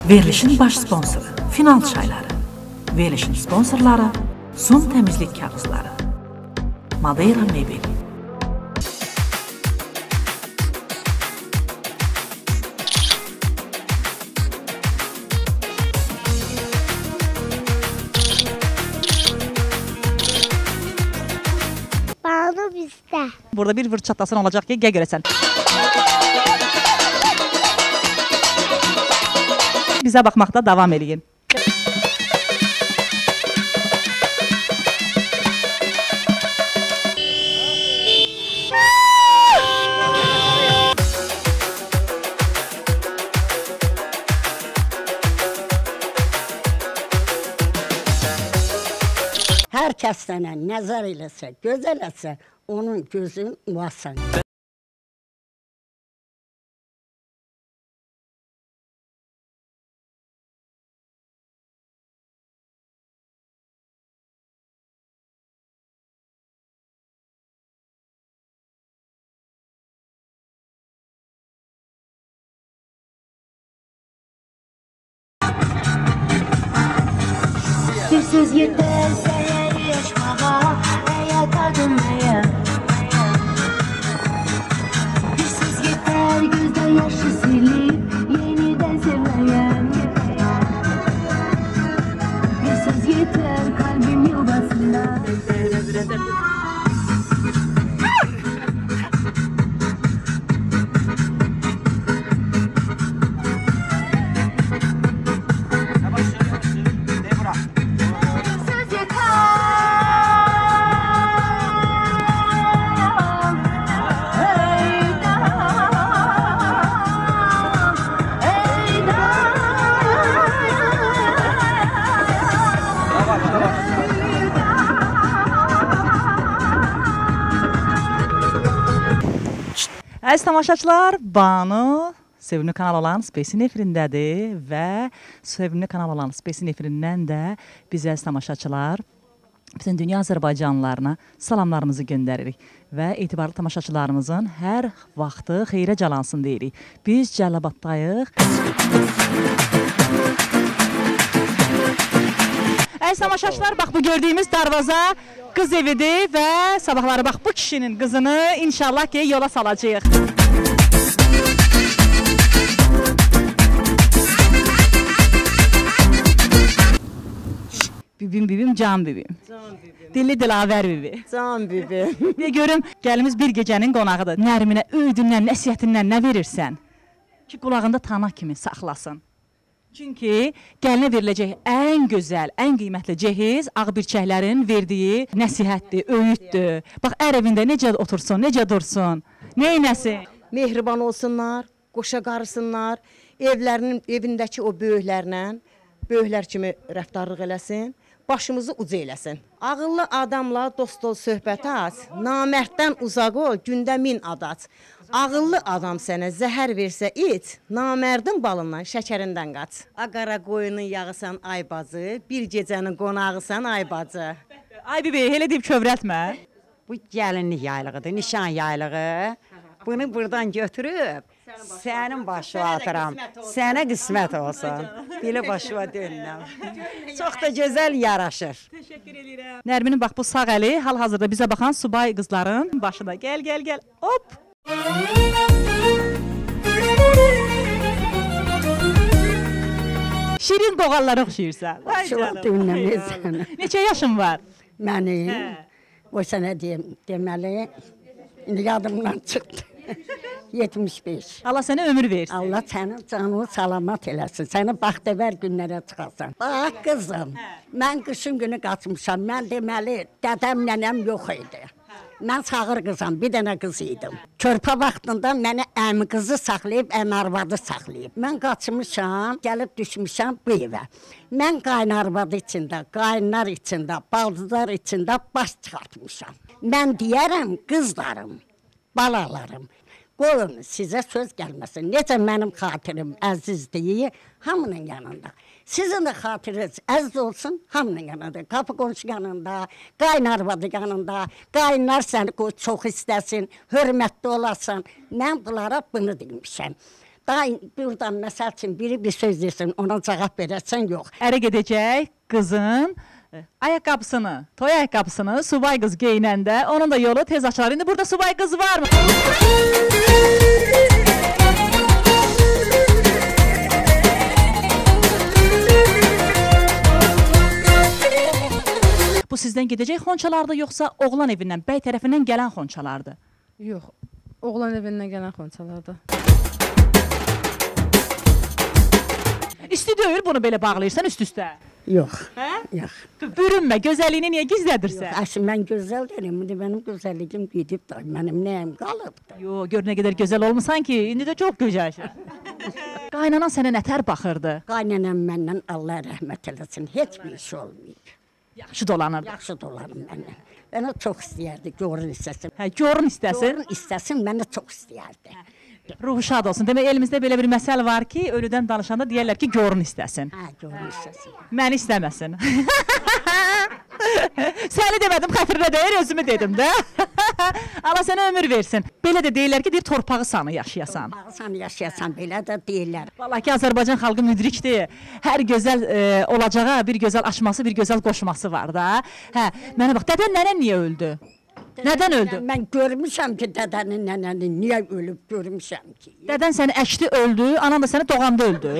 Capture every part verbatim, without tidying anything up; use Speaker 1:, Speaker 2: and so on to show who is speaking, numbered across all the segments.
Speaker 1: Verilişin baş sponsoru Final çayları. Verilişin sponsorları Sun temizlik kağızları. Madeira Mebel.
Speaker 2: Banu bizde.
Speaker 3: Burada bir vır çatlasın olacak ki gel göresen. Bize bakmakta devam edin.
Speaker 4: Hər kəs sənə nəzər eləsə, göz eləsə, onun gözün vasan.
Speaker 5: Bir söz yeter seni yaşmama, eğer kadınmaya. Bir söz yeter gözden yaşı silip yeniden sevmeye. Bir söz yeter kalbim yuvasına.
Speaker 3: Əziz tamaşaçılar, Banu sevimli kanal olan Space'in efirindədir və sevimli kanal olan Space'in efirindən də biz əziz tamaşaçılar bütün dünya Azərbaycanlılarına salamlarımızı göndəririk və etibarlı tamaşaçılarımızın hər vaxtı xeyrə calansın deyirik. Biz Cəllabaddayıq. Əziz tamaşaçılar, bax bu gördüyümüz darvaza qız evidir və sabahları bax bu kişinin qızını inşallah ki yola salacağıq. Bibim bibim can bibim. Can bibim. Dilli dilavər bibi.
Speaker 4: Can bibim.
Speaker 3: Bir görüm gəlimiz bir gecənin qonağıdır. Nərminə öydündən, nəsihətindən nə verirsən ki qulağında tana kimi saxlasın. Çünki gəlinə veriləcək ən gözəl, ən qiymətli cehiz ağbirçəklərin verdiyi nəsihətdir, öyüddür. Bax, ər evində necə otursun, necə dursun, neynəsin?
Speaker 4: Mehriban olsunlar, qoşa qarısınlar, evlərinin, evindəki o böyüklərlə, böyüklər kimi rəftarlıq eləsin, başımızı uca eləsin. Ağıllı adamla dost ol, söhbət aç, namərddən uzaq ol, gündə min adaç. Ağıllı adam sənə zəhər versə iç, namərdin balından, şəkərindən qaç. Aqara qoyunun yağısan ay bacı, bir gecənin qonağısan ay bacı.
Speaker 3: Ay bibi, elə deyib kövrətmə.
Speaker 4: Bu gəlinlik yaylığıdır, nişan yaylığı. Bunu buradan götürüb, sənin başına atıram, sənə qismət olsun. Belə başıma dönürəm. Çox da gözəl yaraşır.
Speaker 3: Təşəkkür edirəm. Nərminin bax bu sağ əli hal-hazırda bizə baxan subay qızların başında. Gəl, gəl, gəl, hop! Şirin qoğallara oxşayırsan.
Speaker 4: Çox dinləməyəsən.
Speaker 3: Neçə yaşın var?
Speaker 4: Mənim, o sənə deyim, deməli, indi yadımdan çıxdı. yetmiş beş.
Speaker 3: Allah sənə ömür versin.
Speaker 4: Allah sənin canını salamat eləsin. Səni baxtəvər günlərə çıxarsan. Bax qızım, mən qışın günü qaçmışam. Mən deməli, dədəm, nənəm yox idi. Mən sağır qızam, bir dənə qız idim. Körpə vaxtında mənə əmi qızı saxlayıb, əmi arvadı saxlayıb. Mən qaçmışam, gəlib düşmüşəm bu evə. Mən qayn arvadı içində, qaynlar içində, baldızlar içində baş çıxartmışam. Mən deyərəm, qızlarım, balalarım, qoyun sizə söz gəlməsin. Necə mənim xatirim əzizdir, hamının yanında. Sizin də xatiriniz əziz olsun, hamının yanında. Qapı qonşu yanında, qayn arvadı yanında, qaynlar səni çox istəsin, hörmətli olasan. Mən bunlara bunu demişəm. Day buradan məsəl üçün biri bir söz desin, ona cavab verəsən yox.
Speaker 3: Ərə gedəcək qızın e, ayaqqabısını, toy ayaqqabısını subay qız geyinəndə onun da yolu tez açılar. İndi burada subay qız varmı? Bu sizdən gedəcək xonçalardır, yoxsa oğlan evindən, bəy tərəfindən gələn xonçalardır?
Speaker 6: Yox, oğlan evindən gələn xonçalardır.
Speaker 3: İsti deyil bunu belə bağlayırsan üst-üstə.
Speaker 4: Yox.
Speaker 3: Hə?
Speaker 4: Yox.
Speaker 3: Bürünmə, gözəlliyini niyə gizlədirsən?
Speaker 4: Əşi mən gözəl deyirəm, indi mənim gözəlligim gedib də, mənim nəyim qalıbdı.
Speaker 3: Yo, gör nə qədər gözəl olmusan ki, indi də çox gözəlsən. Qaynanan sənə nətər baxırdı?
Speaker 4: Qaynanam məndən Allah rəhmət eləsin, heç bir iş olmayıb.
Speaker 3: Yaxşı dolanırdı.
Speaker 4: Yaxşı dolanım məndən. Mənə çox istəyərdi, görün istəsin.
Speaker 3: Hə, görün istəsin.
Speaker 4: Görün istəsin, mənə çox istəyərdi.
Speaker 3: Ruhu şad olsun. Demək, elimizdə belə bir məsəl var ki, ölüdən danışanda deyərlər ki, görün istəsin.
Speaker 4: Hə, görün istəsin.
Speaker 3: Məni istəməsin. Səni demədim, xəfirinə deyir, özümü dedim də. Allah sənə ömür versin. Belə də deyirlər ki, deyir, torpağı sanı yaşayasan.
Speaker 4: Torpağı sanı yaşayasan, belə də deyirlər.
Speaker 3: Vallahi ki, Azərbaycan xalqı müdrikdir. Hər gözəl e, olacağa bir gözəl açması, bir gözəl qoşması var da. Hə, mənə bax, dədən nənən niyə öldü? Nədən öldü?
Speaker 4: Mən görmüşəm ki, dədənin, nənənin niyə ölüb görmüşəm ki.
Speaker 3: Dədən səni əkdi, öldü, anan da səni doğanda öldü.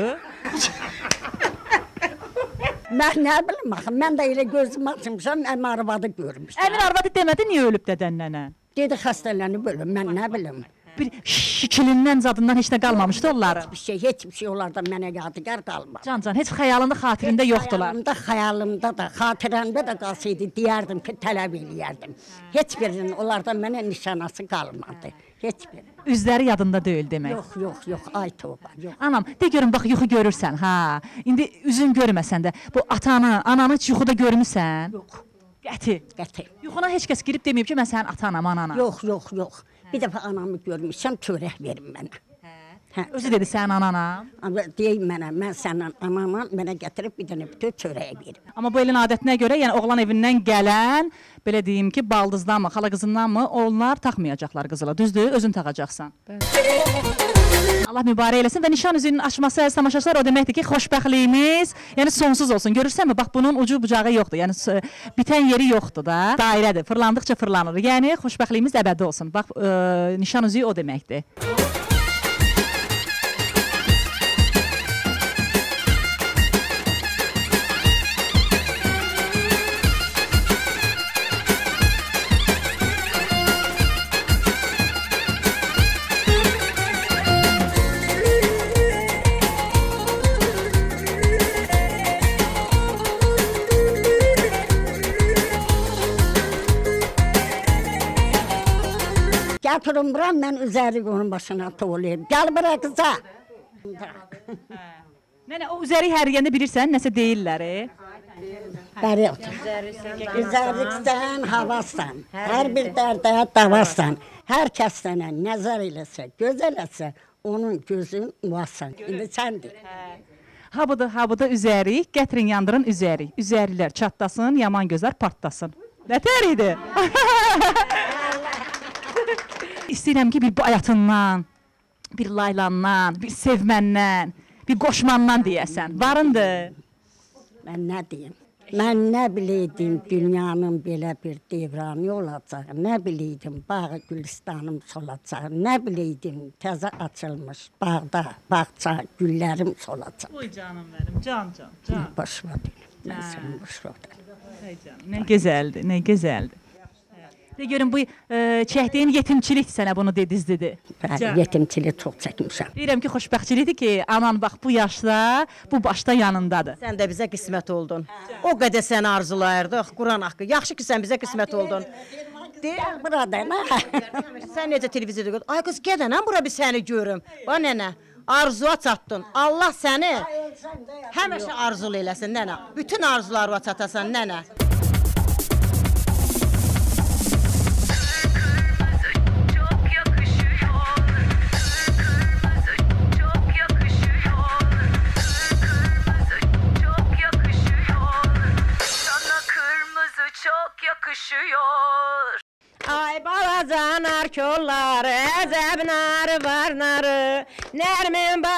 Speaker 4: Mən nə bilim, axı, mən də elə gözüm açmışam, əmin arvadı görmüşəm.
Speaker 3: Əmin arvadı demədi, niyə ölüb dədən nənə?
Speaker 4: Dedi, xəstələnib ölüm, mən nə bilim.
Speaker 3: Bir şikilindən, zadından heç nə qalmamışdı onların.
Speaker 4: Bir şey, heç bir şey onlardan mənə yadigar qalmadı.
Speaker 3: Can can, heç xəyalında, xatirində yoxdular.
Speaker 4: Xəyalımda, xəyalımda da, xatirəmdə də qalsaydı, deyərdim ki, tələb eləyərdim. Heç birinin onlardan mənə nişanası qalmadı. Heç bir.
Speaker 3: Üzləri yadında deyil demək.
Speaker 4: Yox, yox, yox, ay toba, yox.
Speaker 3: Anam, de görüm, bax, yuxu görürsən, ha. İndi üzün görməsən də, bu atanı, ananı heç yuxuda görmüsən?
Speaker 4: Yox.
Speaker 3: Qəti.
Speaker 4: Qəti.
Speaker 3: Yuxuna heç kəs girib deməyib ki, mən sənin atanam, anana.
Speaker 4: Yox, yox, yox. Bir dəfə anamı görmüşəm, çörək verin mənə. Hə.
Speaker 3: Özü dedi sənin anana.
Speaker 4: Amma deyim mənə, mən səndən anama mənə gətirib bir dənə bütün çörəyi verim.
Speaker 3: Amma bu elin adətinə görə, yəni oğlan evindən gələn, belə deyim ki, baldızdanmı, xala qızındanmı, onlar taxmayacaqlar qızıla. Düzdür, özün taxacaqsan. Allah mübarək eləsin və nişan üzüyünün açması əziz tamaşaçılar o deməkdir ki, xoşbəxtliyimiz yəni sonsuz olsun. Görürsənmi? Bax bunun ucu bucağı yoxdur. Yəni bitən yeri yoxdur da. Dairədir. Fırlandıqca fırlanır. Yəni xoşbəxtliyimiz əbədi olsun. Bax e, nişan üzüyü o deməkdir.
Speaker 4: Gətirim buram, mən üzəri onun başına toğulayım. Gəl bura qıza.
Speaker 3: Nənə, o üzəri hərgəndə bilirsən, nəsə deyirlər.
Speaker 4: Bəri otur. Üzərliksən, havasan. Hər bir dərdə davasan. Hər kəs sənə nəzər eləsə, göz eləsə, onun gözün uvasan. İndi səndir.
Speaker 3: Ha budur, ha budur üzəri, gətirin yandırın üzəri. Üzərilər çatlasın, yaman gözlər partlasın. Nətər idi? İstəyirəm ki, bir bu ayatından, bir laylandan, bir sevməndən, bir qoşmandan deyəsən. Varındır.
Speaker 4: Mən nə deyim? Mən nə biləydim dünyanın belə bir devranı olacaq, nə biləydim bağı gülistanım solacaq, nə biləydim təzə açılmış bağda, bağça güllərim solacaq.
Speaker 3: Oy canım mənim, can can, can.
Speaker 4: Boş ver deyim, mən səni boş ver deyim.
Speaker 3: Hey canım, nə gözəldir, nə gözəldir. De görün, bu e, çəkdiyin yetimçilik sənə bunu dedizdidir.
Speaker 4: Bəli, yetimçilik çox çəkmişəm.
Speaker 3: Deyirəm ki, xoşbəxtçilikdir ki, anan bax bu yaşda, bu başda yanındadır.
Speaker 7: Sən də bizə qismət oldun. O qədər səni arzulayırdıq, Quran haqqı. Yaxşı ki, sən bizə qismət oldun.
Speaker 4: Deyir, burada nə?
Speaker 7: Sən necə televiziyada gör? Ay qız, gedənəm bura bir səni görüm. Bax, nənə, arzuya çatdın. Allah səni həmişə arzulu eləsin, nənə. Bütün arzularına çatasan, nənə.
Speaker 8: Yakışıyor.
Speaker 7: Ay balaca nar kolları, əzəb narı var narı, nərmin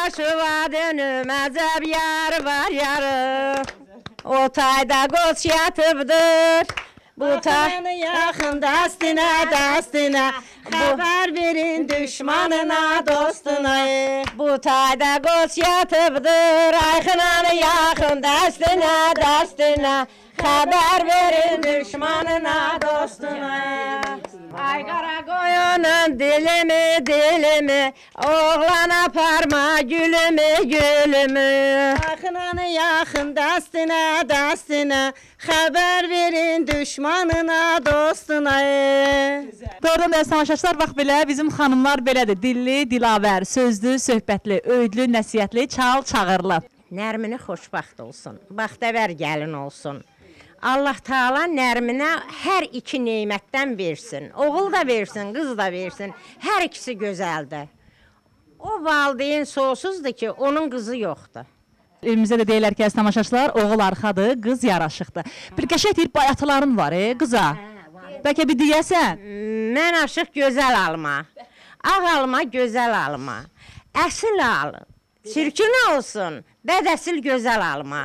Speaker 4: gönlüm əcəb yarı var yarı. O tayda qoç yatıbdır. Bu tayda yaxın dəstinə, dəstinə. Xəbər verin düşmanına, dostuna. Bu tayda qoç yatıbdır. Ayxınanı yaxın dəstinə, dəstinə. Xəbər verin düşmanına, dostuna. Ay qara qoyunun dilimi, dilimi, oğlan aparma gülümü, gülümü. Yaxınanı yaxın dəstinə, dəstinə, xəbər verin düşmanına, dostuna.
Speaker 3: Doğrudan da tamaşaçılar, bax belə bizim xanımlar belədir. Dilli, dilavər, sözlü, söhbətli, öydlü, nəsiyyətli, çal, çağırlı.
Speaker 4: Nərmini xoşbaxt olsun, baxtəvər gəlin olsun. Allah Taala Nərminə hər iki neymətdən versin. Oğul da versin, qız da versin. Hər ikisi gözəldir. O valideyn sonsuzdur ki, onun qızı yoxdur.
Speaker 3: Evimizdə də deyirlər ki, əziz tamaşaçılar, oğul arxadır, qız yaraşıqdır. Bir qəşəng deyir, bayatıların var, e, qıza. Bəlkə bir deyəsən?
Speaker 4: Mən aşıq gözəl alma. Ağ alma, gözəl alma. Əsil al. Çirkin olsun, bədəsil gözəl alma.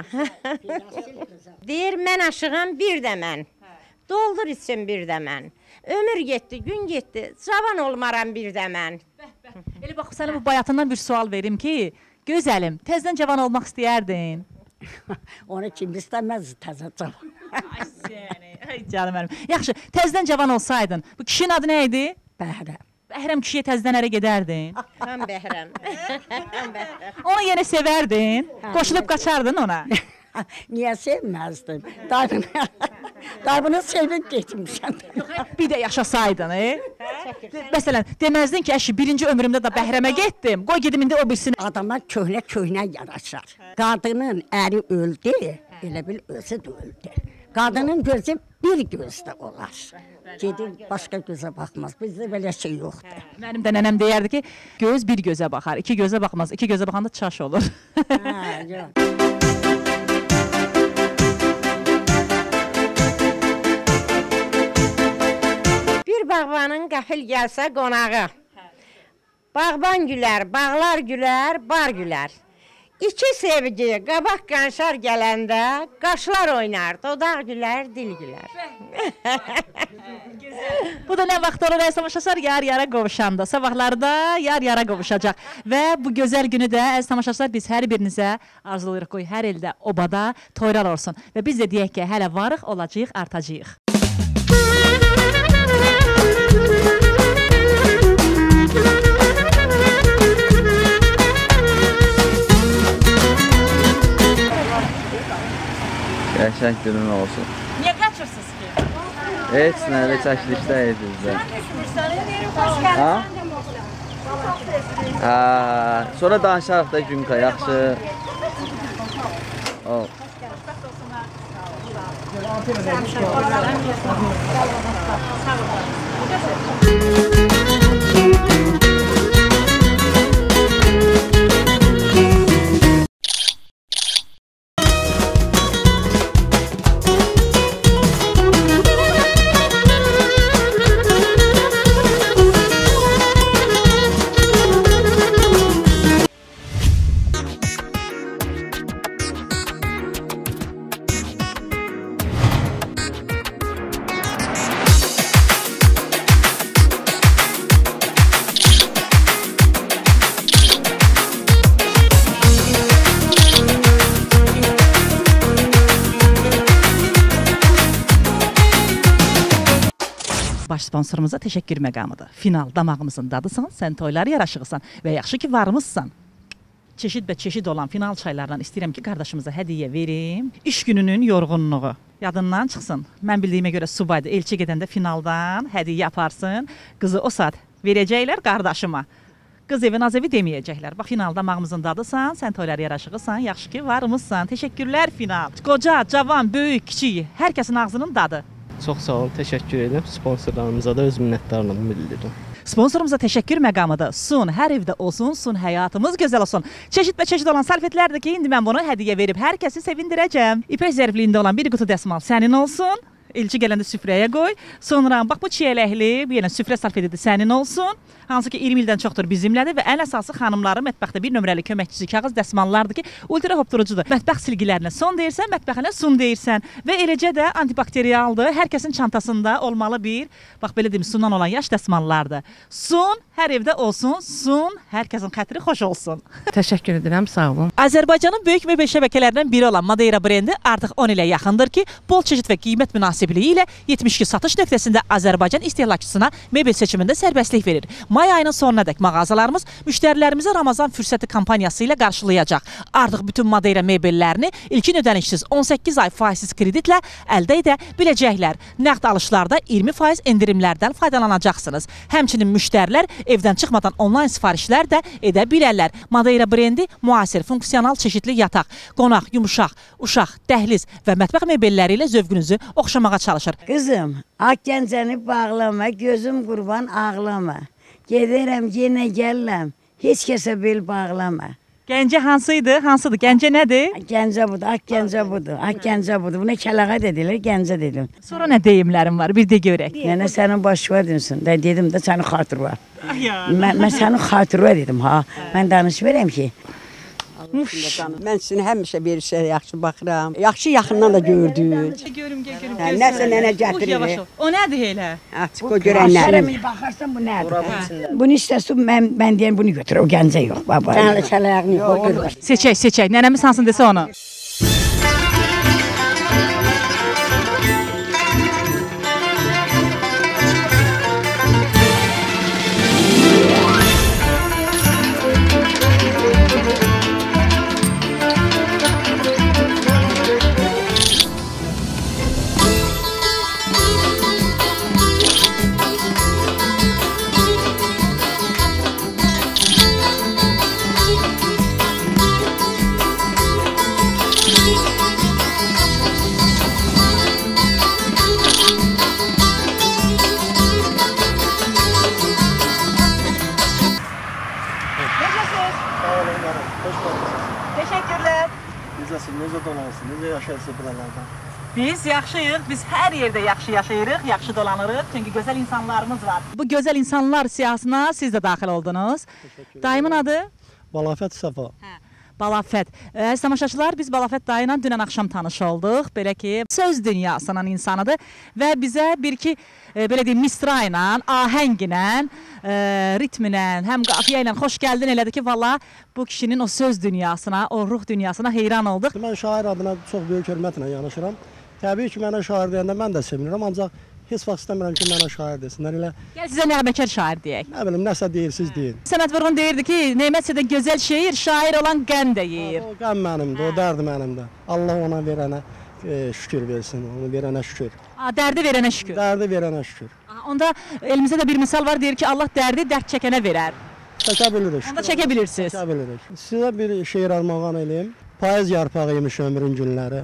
Speaker 4: Deyir, mən aşığam, bir də mən. Doldur için bir də mən. Ömür getdi, gün getdi, cavan olmaram bir də mən.
Speaker 3: Elə bax, sənə bu bayatından bir sual verim ki, gözəlim, təzdən cavan olmaq istəyərdin.
Speaker 4: Onu kim istəməz təzə cavan.
Speaker 3: Ay səni, ay canım mənim. Yaxşı, təzdən cavan olsaydın, bu kişinin adı nə idi?
Speaker 4: Bəhrəm.
Speaker 3: Bəhrəm kişiyə təzdən ərə gedərdin.
Speaker 4: Tam Bəhrəm.
Speaker 3: Onu yenə sevərdin, qoşulub qaçardın ona.
Speaker 4: Niyə sevməzdim? Dayımını sevib getmişəm.
Speaker 3: Bir də yaşasaydın, e? Məsələn, deməzdin ki, əşi, birinci ömrümdə də Bəhrəmə getdim, qoy gedim indi o birisini.
Speaker 4: Adama köhnə-köhnə yaraşar. Qadının əri öldü, elə bil özü də öldü. Qadının gözü bir gözdə olar. Gedib başqa gözə baxmaz. Bizdə belə şey yoxdur.
Speaker 3: Mənim də nənəm deyərdi ki, göz bir gözə baxar, iki gözə baxmaz. İki gözə baxanda çaş olur.
Speaker 4: Hə, yox. Bir bağbanın qəfil gəlsə qonağı. Bağban gülər, bağlar gülər, bar gülər. İki sevgi, qabaq qanşar gələndə, qaşlar oynar, dodaq gülər, dil gülər.
Speaker 3: Bu da nə vaxt olur, əziz tamaşaçılar, yar-yara qovuşanda. Sabahlarda yar-yara qovuşacaq. Və bu gözəl günü də, əziz tamaşaçılar, biz hər birinizə arzulayırıq qoy, hər ildə obada toylar olsun. Və biz də deyək ki, hələ varıq, olacağıq, artacağıq.
Speaker 9: Qəşəng günün olsun.
Speaker 3: Niyə qaçırsınız ki?
Speaker 9: Heç nədə çəkilişdəyiz bizdə. Ha? Ha, sonra danışarıq da Günka, yaxşı. Ol. Baş sponsorumuza təşəkkür məqamıdır. Final damağımızın dadısan, sən toyları yaraşıqsan və yaxşı ki varmışsan. Çeşid və çeşid olan final çaylardan istəyirəm ki, qardaşımıza hədiyyə verim. İş gününün yorğunluğu yadından çıxsın. Mən bildiyimə görə subaydı, elçi gedəndə finaldan hədiyyə aparsın. Qızı o saat verəcəklər qardaşıma. Qız evi, naz evi deməyəcəklər. Bax, final damağımızın dadısan, sən toyları yaraşıqsan, yaxşı ki varmışsan. Təşəkkürlər final. Qoca, cavan, böyük, kiçik, hər kəsin ağzının dadı.
Speaker 10: Çox sağ olun, təşəkkür edirəm. Sponsorlarımıza da öz minnətdarlığımı bildirirəm.
Speaker 3: Sponsorumuza təşəkkür məqamıdır. Sun hər evdə olsun, sun həyatımız gözəl olsun. Çeşid və çeşid olan salfetlərdir ki, indi mən bunu hədiyyə verib hər kəsi sevindirəcəm. İpək zərfliyində olan bir qutu dəsmal sənin olsun. Elçi gələndə süfrəyə qoy. Sonra bax bu çiyələkli, bu yenə süfrə salfetidir, sənin olsun.
Speaker 9: hansı ki iyirmi ildən çoxdur bizimlədir və ən əsası xanımların mətbəxdə bir nömrəli köməkçisi kağız dəsmallardır ki, ultra hopdurucudur. Mətbəx silgilərinə son deyirsən, mətbəxinə sun deyirsən və eləcə də antibakterialdır. Hər kəsin çantasında olmalı bir, bax belə deyim, sundan olan yaş dəsmallardır. Sun hər evdə olsun, sun hər kəsin xətri xoş olsun.
Speaker 6: Təşəkkür edirəm, sağ olun.
Speaker 9: Azərbaycanın böyük mebel şəbəkələrindən biri olan Madeira brendi artıq on ilə yaxındır ki, bol çeşid və qiymət münasibliyi ilə yetmiş iki satış nöqtəsində Azərbaycan istehlakçısına mebel seçimində sərbəstlik verir. May ayının sonunadək mağazalarımız müştərilərimizi Ramazan fürsəti kampanyası ilə qarşılayacaq. Artıq bütün Madeira mebellərini ilkin ödənişsiz on səkkiz ay faizsiz kreditlə əldə edə biləcəklər. Nəqd alışlarda iyirmi faiz endirimlərdən faydalanacaqsınız. Həmçinin müştərilər evdən çıxmadan onlayn sifarişlər də edə bilərlər. Madeira brendi müasir, funksional, çeşidli yataq, qonaq, yumuşaq, uşaq, dəhliz və mətbəx mebelləri ilə zövqünüzü oxşamağa çalışır.
Speaker 11: Qızım, ak gəncəni bağlama, gözüm qurban ağlama. Gedərəm, yenə gələm, heç kəsə bel bağlama.
Speaker 9: Gəncə hansıydı? Hansıdır? Gəncə nədir?
Speaker 11: Gəncə budur, ak gəncə budur, ak gəncə budur. Buna kəlağa dedilir, gəncə dedim.
Speaker 9: Sonra nə deyimlərim var? Bir də görək.
Speaker 11: Nənə sənin başı var dinsin. Də dedim də sənin xatır var. Mən, mən sənin xatır var dedim ha. Mən danış verəm ki.
Speaker 12: Mən sizin həmişə bir şey yaxşı baxıram. Yaxşı yaxından da gördük.
Speaker 9: Görüm, görüm.
Speaker 12: Nəsə nənə gətirir.
Speaker 9: O nədir elə?
Speaker 12: Açıq o görənlər.
Speaker 11: Baxarsan bu nədir? Bunu istəsən mən mən deyən bunu götür. O gəncə yox baba.
Speaker 12: Sən kələyini yox.
Speaker 9: Seçək, seçək. Nənəmiz hansını desə onu. Biz yaxşıyıq, biz hər yerdə yaxşı yaşayırıq, yaxşı dolanırıq, çünki gözəl insanlarımız var. Bu gözəl insanlar siyasına siz də daxil oldunuz. Dayımın adı?
Speaker 13: Balafət Səfa.
Speaker 9: Hə. Balafət. Əziz tamaşaçılar, biz Balafət dayı ilə dünən axşam tanış olduq. Belə ki, söz dünyasının insanıdır və bizə bir-iki e, belə deyim, misra ilə, ahəng ilə, e, ritm ilə, həm qafiyə ilə xoş gəldin elədi ki, valla bu kişinin o söz dünyasına, o ruh dünyasına heyran olduq.
Speaker 13: Mən şair adına çox böyük hörmətlə yanaşıram. Təbii ki, mənə şair deyəndə mən də sevinirəm, ancaq heç vaxt istəmirəm ki, mənə şair desinlər. Elə...
Speaker 9: Gəl sizə nəğməkar şair deyək.
Speaker 13: Nə bilim, nəsə deyirsiniz deyin.
Speaker 9: Səməd Vurğun deyirdi ki, Neymətsə də gözəl şeir, şair olan qəm də yeyir.
Speaker 13: O qəm mənimdir, o dərdi mənimdir. Allah ona verənə e, şükür versin, onu verənə şükür.
Speaker 9: A, dərdi verənə şükür.
Speaker 13: Dərdi verənə şükür.
Speaker 9: A, onda elimizdə də bir misal var, deyir ki, Allah dərdi dərd çəkənə verər.
Speaker 13: Çəkə bilirik.
Speaker 9: Onda çəkə bilirsiniz.
Speaker 13: Çəkə bilirik. Sizə bir şeir armağan edeyim. Payız yarpağıymış ömrün günləri.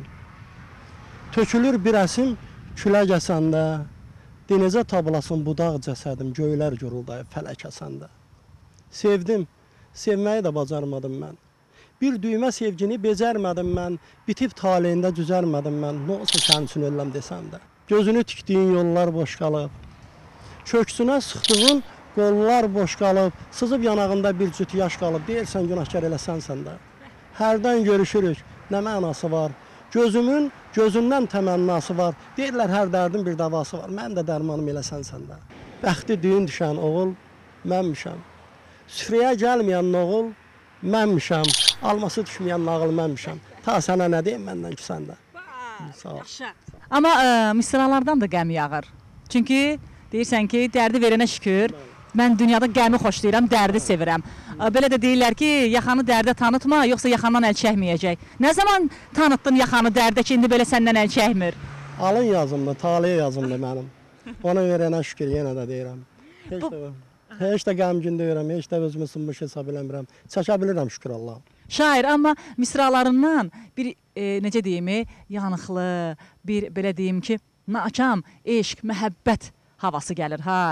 Speaker 13: Tökülür bir əsim külə gəsəndə, denizə tablasın budaq cəsədim, göylər guruldayıb fələk əsəndə. Sevdim, sevməyi də bacarmadım mən. Bir düymə sevgini becərmədim mən, bitib taleyində düzərmədim mən, nə olsa sənin üçün öləm desəm də. Gözünü tikdiyin yollar boş qalıb, köksünə sıxdığın qollar boş qalıb, sızıb yanağında bir cüt yaş qalıb, deyirsən günahkar eləsən sən də. Hərdən görüşürük, nə mənası var? Gözümün gözündən təmənnası var. Deyirlər, hər dərdin bir davası var. Mən də dərmanım eləsən səndə. Bəxti düyün düşən oğul mənmişəm. Süfrəyə gəlməyən oğul mənmişəm. Alması düşməyən nağıl mənmişəm. Ta sənə nə deyim məndən ki səndə. Sağ ol.
Speaker 9: Amma ə, misralardan da qəm yağır. Çünki deyirsən ki, dərdi verənə şükür. Mən dünyada qəmi xoşlayıram, dərdi sevirəm. Belə də deyirlər ki, yaxanı dərdə tanıtma, yoxsa yaxandan əl çəkməyəcək. Nə zaman tanıtdın yaxanı dərdə ki, indi belə səndən əl çəkmir?
Speaker 13: Alın yazımda, taliyə yazımda mənim. Ona verənə şükür, yenə də deyirəm. Heç, Bu... də, heç də qəmgin deyirəm, heç də özümü sınmış hesab eləmirəm. Çəkə bilirəm, şükür Allah.
Speaker 9: Şair, amma misralarından bir, e, necə deyim, yanıqlı, bir belə deyim ki, nakam, eşq, məhəbbət havası gəlir, ha?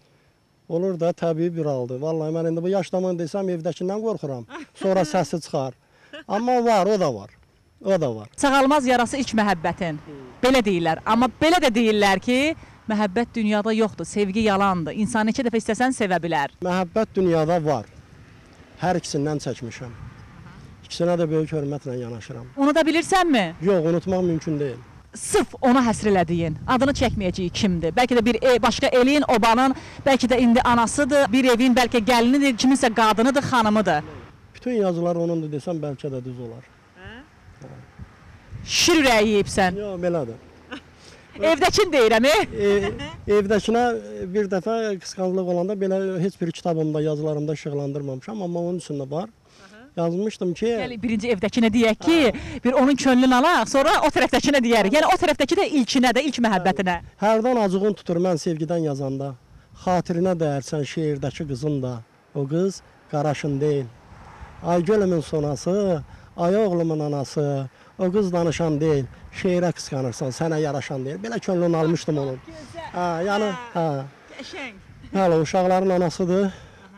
Speaker 13: Olur da, təbii bir haldır. Vallahi mən indi bu yaşlaman desəm, evdəkindən qorxuram. Sonra səsi çıxar. Amma var, o da var. O da var.
Speaker 9: Sağalmaz yarası ilk məhəbbətin. Belə deyirlər. Amma belə də deyirlər ki, məhəbbət dünyada yoxdur, sevgi yalandır. İnsan neçə dəfə istəsən sevə bilər.
Speaker 13: Məhəbbət dünyada var. Hər ikisindən çəkmişəm. İkisinə də böyük hörmətlə yanaşıram.
Speaker 9: Unuda bilirsənmi?
Speaker 13: Yox, unutmaq mümkün deyil.
Speaker 9: Sırf ona həsr elədiyin, adını çəkməyəcəyi kimdir? Bəlkə də bir e, başqa elin, obanın, bəlkə də indi anasıdır, bir evin bəlkə gəlinidir, kiminsə qadınıdır, xanımıdır.
Speaker 13: Bütün yazılar onundur desəm, bəlkə də düz olar.
Speaker 9: Hə? Şir ürəyi yeyibsən.
Speaker 13: Yox, belədir.
Speaker 9: Evdəkin deyirəm, e?
Speaker 13: e? Evdəkinə bir dəfə qısqanclıq olanda belə heç bir kitabımda, yazılarımda işıqlandırmamışam, amma onun üstündə var. Yazmışdım ki...
Speaker 9: Gəl, birinci evdəkinə deyək ki, bir onun könlünü alaq, sonra o tərəfdəkinə deyərik. Yəni o tərəfdəki də ilkinə də, ilk məhəbbətinə.
Speaker 13: Hərdən acığın tutur mən sevgidən yazanda. Xatirinə dəyərsən şeirdəki qızın da. O qız qaraşın deyil. Ay gölümün sonası, ay oğlumun anası. O qız danışan deyil. Şeirə qısqanırsan, sənə yaraşan deyil. Belə könlünü almışdım onun. Hə, yəni, hə.
Speaker 9: Qəşəng.
Speaker 13: Hələ uşaqların anasıdır.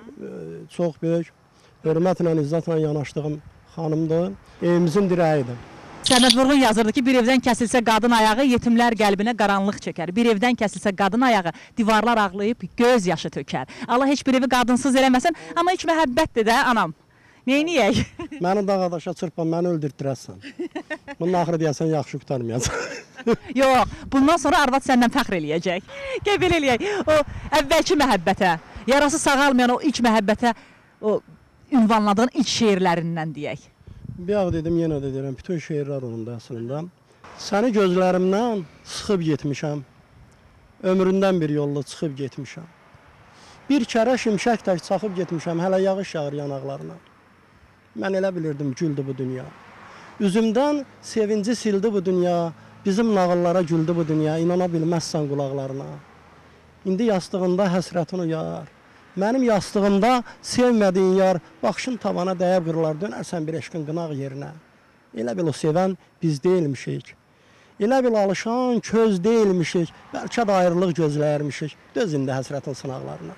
Speaker 13: Çox böyük. Hörmətlə, izzətlə yanaşdığım xanımdır. Evimizin dirəyidir.
Speaker 9: Səməd Vurğun yazırdı ki, bir evdən kəsilsə qadın ayağı yetimlər qəlbinə qaranlıq çəkər. Bir evdən kəsilsə qadın ayağı divarlar ağlayıb göz yaşı tökər. Allah heç bir evi qadınsız eləməsin, amma ilk məhəbbətdir də anam. Neyniyək?
Speaker 13: Məni dağadaşa çırpma, məni öldürtdirəsən. Bunun axırı deyəsən, yaxşı qutarmayacaq.
Speaker 9: Yox, bundan sonra arvad səndən fəxr eləyəcək. Gəl belə eləyək. O əvvəlki məhəbbətə, yarası sağalmayan o ilk məhəbbətə, o ünvanladığın ilk şeirlərindən deyək.
Speaker 13: Bir ağ dedim, yenə də deyirəm, bütün şeirlər onun da əslində. Səni gözlərimdən sıxıb getmişəm, ömründən bir yolla çıxıb getmişəm. Bir kərə şimşək tək çaxıb getmişəm, hələ yağış yağır yanaqlarına. Mən elə bilirdim, güldü bu dünya. Üzümdən sevinci sildi bu dünya, bizim nağıllara güldü bu dünya, inana bilməzsən qulaqlarına. İndi yastığında həsrətin uyar. Mənim yastığımda sevmədiyin yar, baxışın tavana dəyəb qırılar, dönərsən bir eşqin qınaq yerinə. Elə bil o sevən biz deyilmişik. Elə bil alışan köz deyilmişik, bəlkə də ayrılıq gözləyirmişik. Döz indi həsrətin sınaqlarına.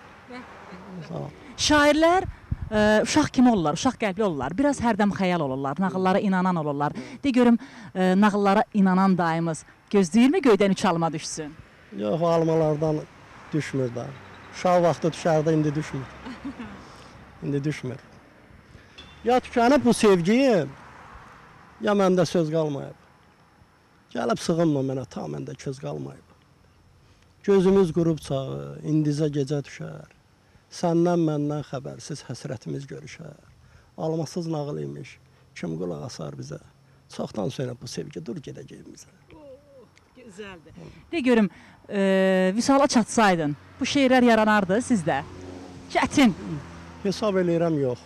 Speaker 9: Şairlər ə, uşaq kimi olurlar, uşaq qəlbli olurlar, biraz hərdəm xəyal olurlar, nağıllara inanan olurlar. De görüm, ə, nağıllara inanan dayımız gözləyirmi göydən üç alma düşsün?
Speaker 13: Yox, almalardan düşmür da. Uşaq vaxtı düşərdə, indi düşmür. İndi düşmür. Ya tükənib bu sevgiyi, ya məndə söz qalmayıb. Gəlib sığınma mənə, ta məndə köz qalmayıb. Gözümüz qurub çağı, indizə gecə düşər. Səndən məndən xəbərsiz həsrətimiz görüşər. Almasız nağıl imiş, kim qulaq asar bizə. Çoxdan sonra bu sevgi dur gedəcəyimizə.
Speaker 9: Gözəldir. De görüm, e, Vüsala çatsaydın, bu şeirlər yaranardı sizdə? Çətin.
Speaker 13: Hesab eləyirəm, yox.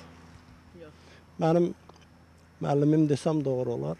Speaker 13: Mənim müəllimim desəm doğru olar.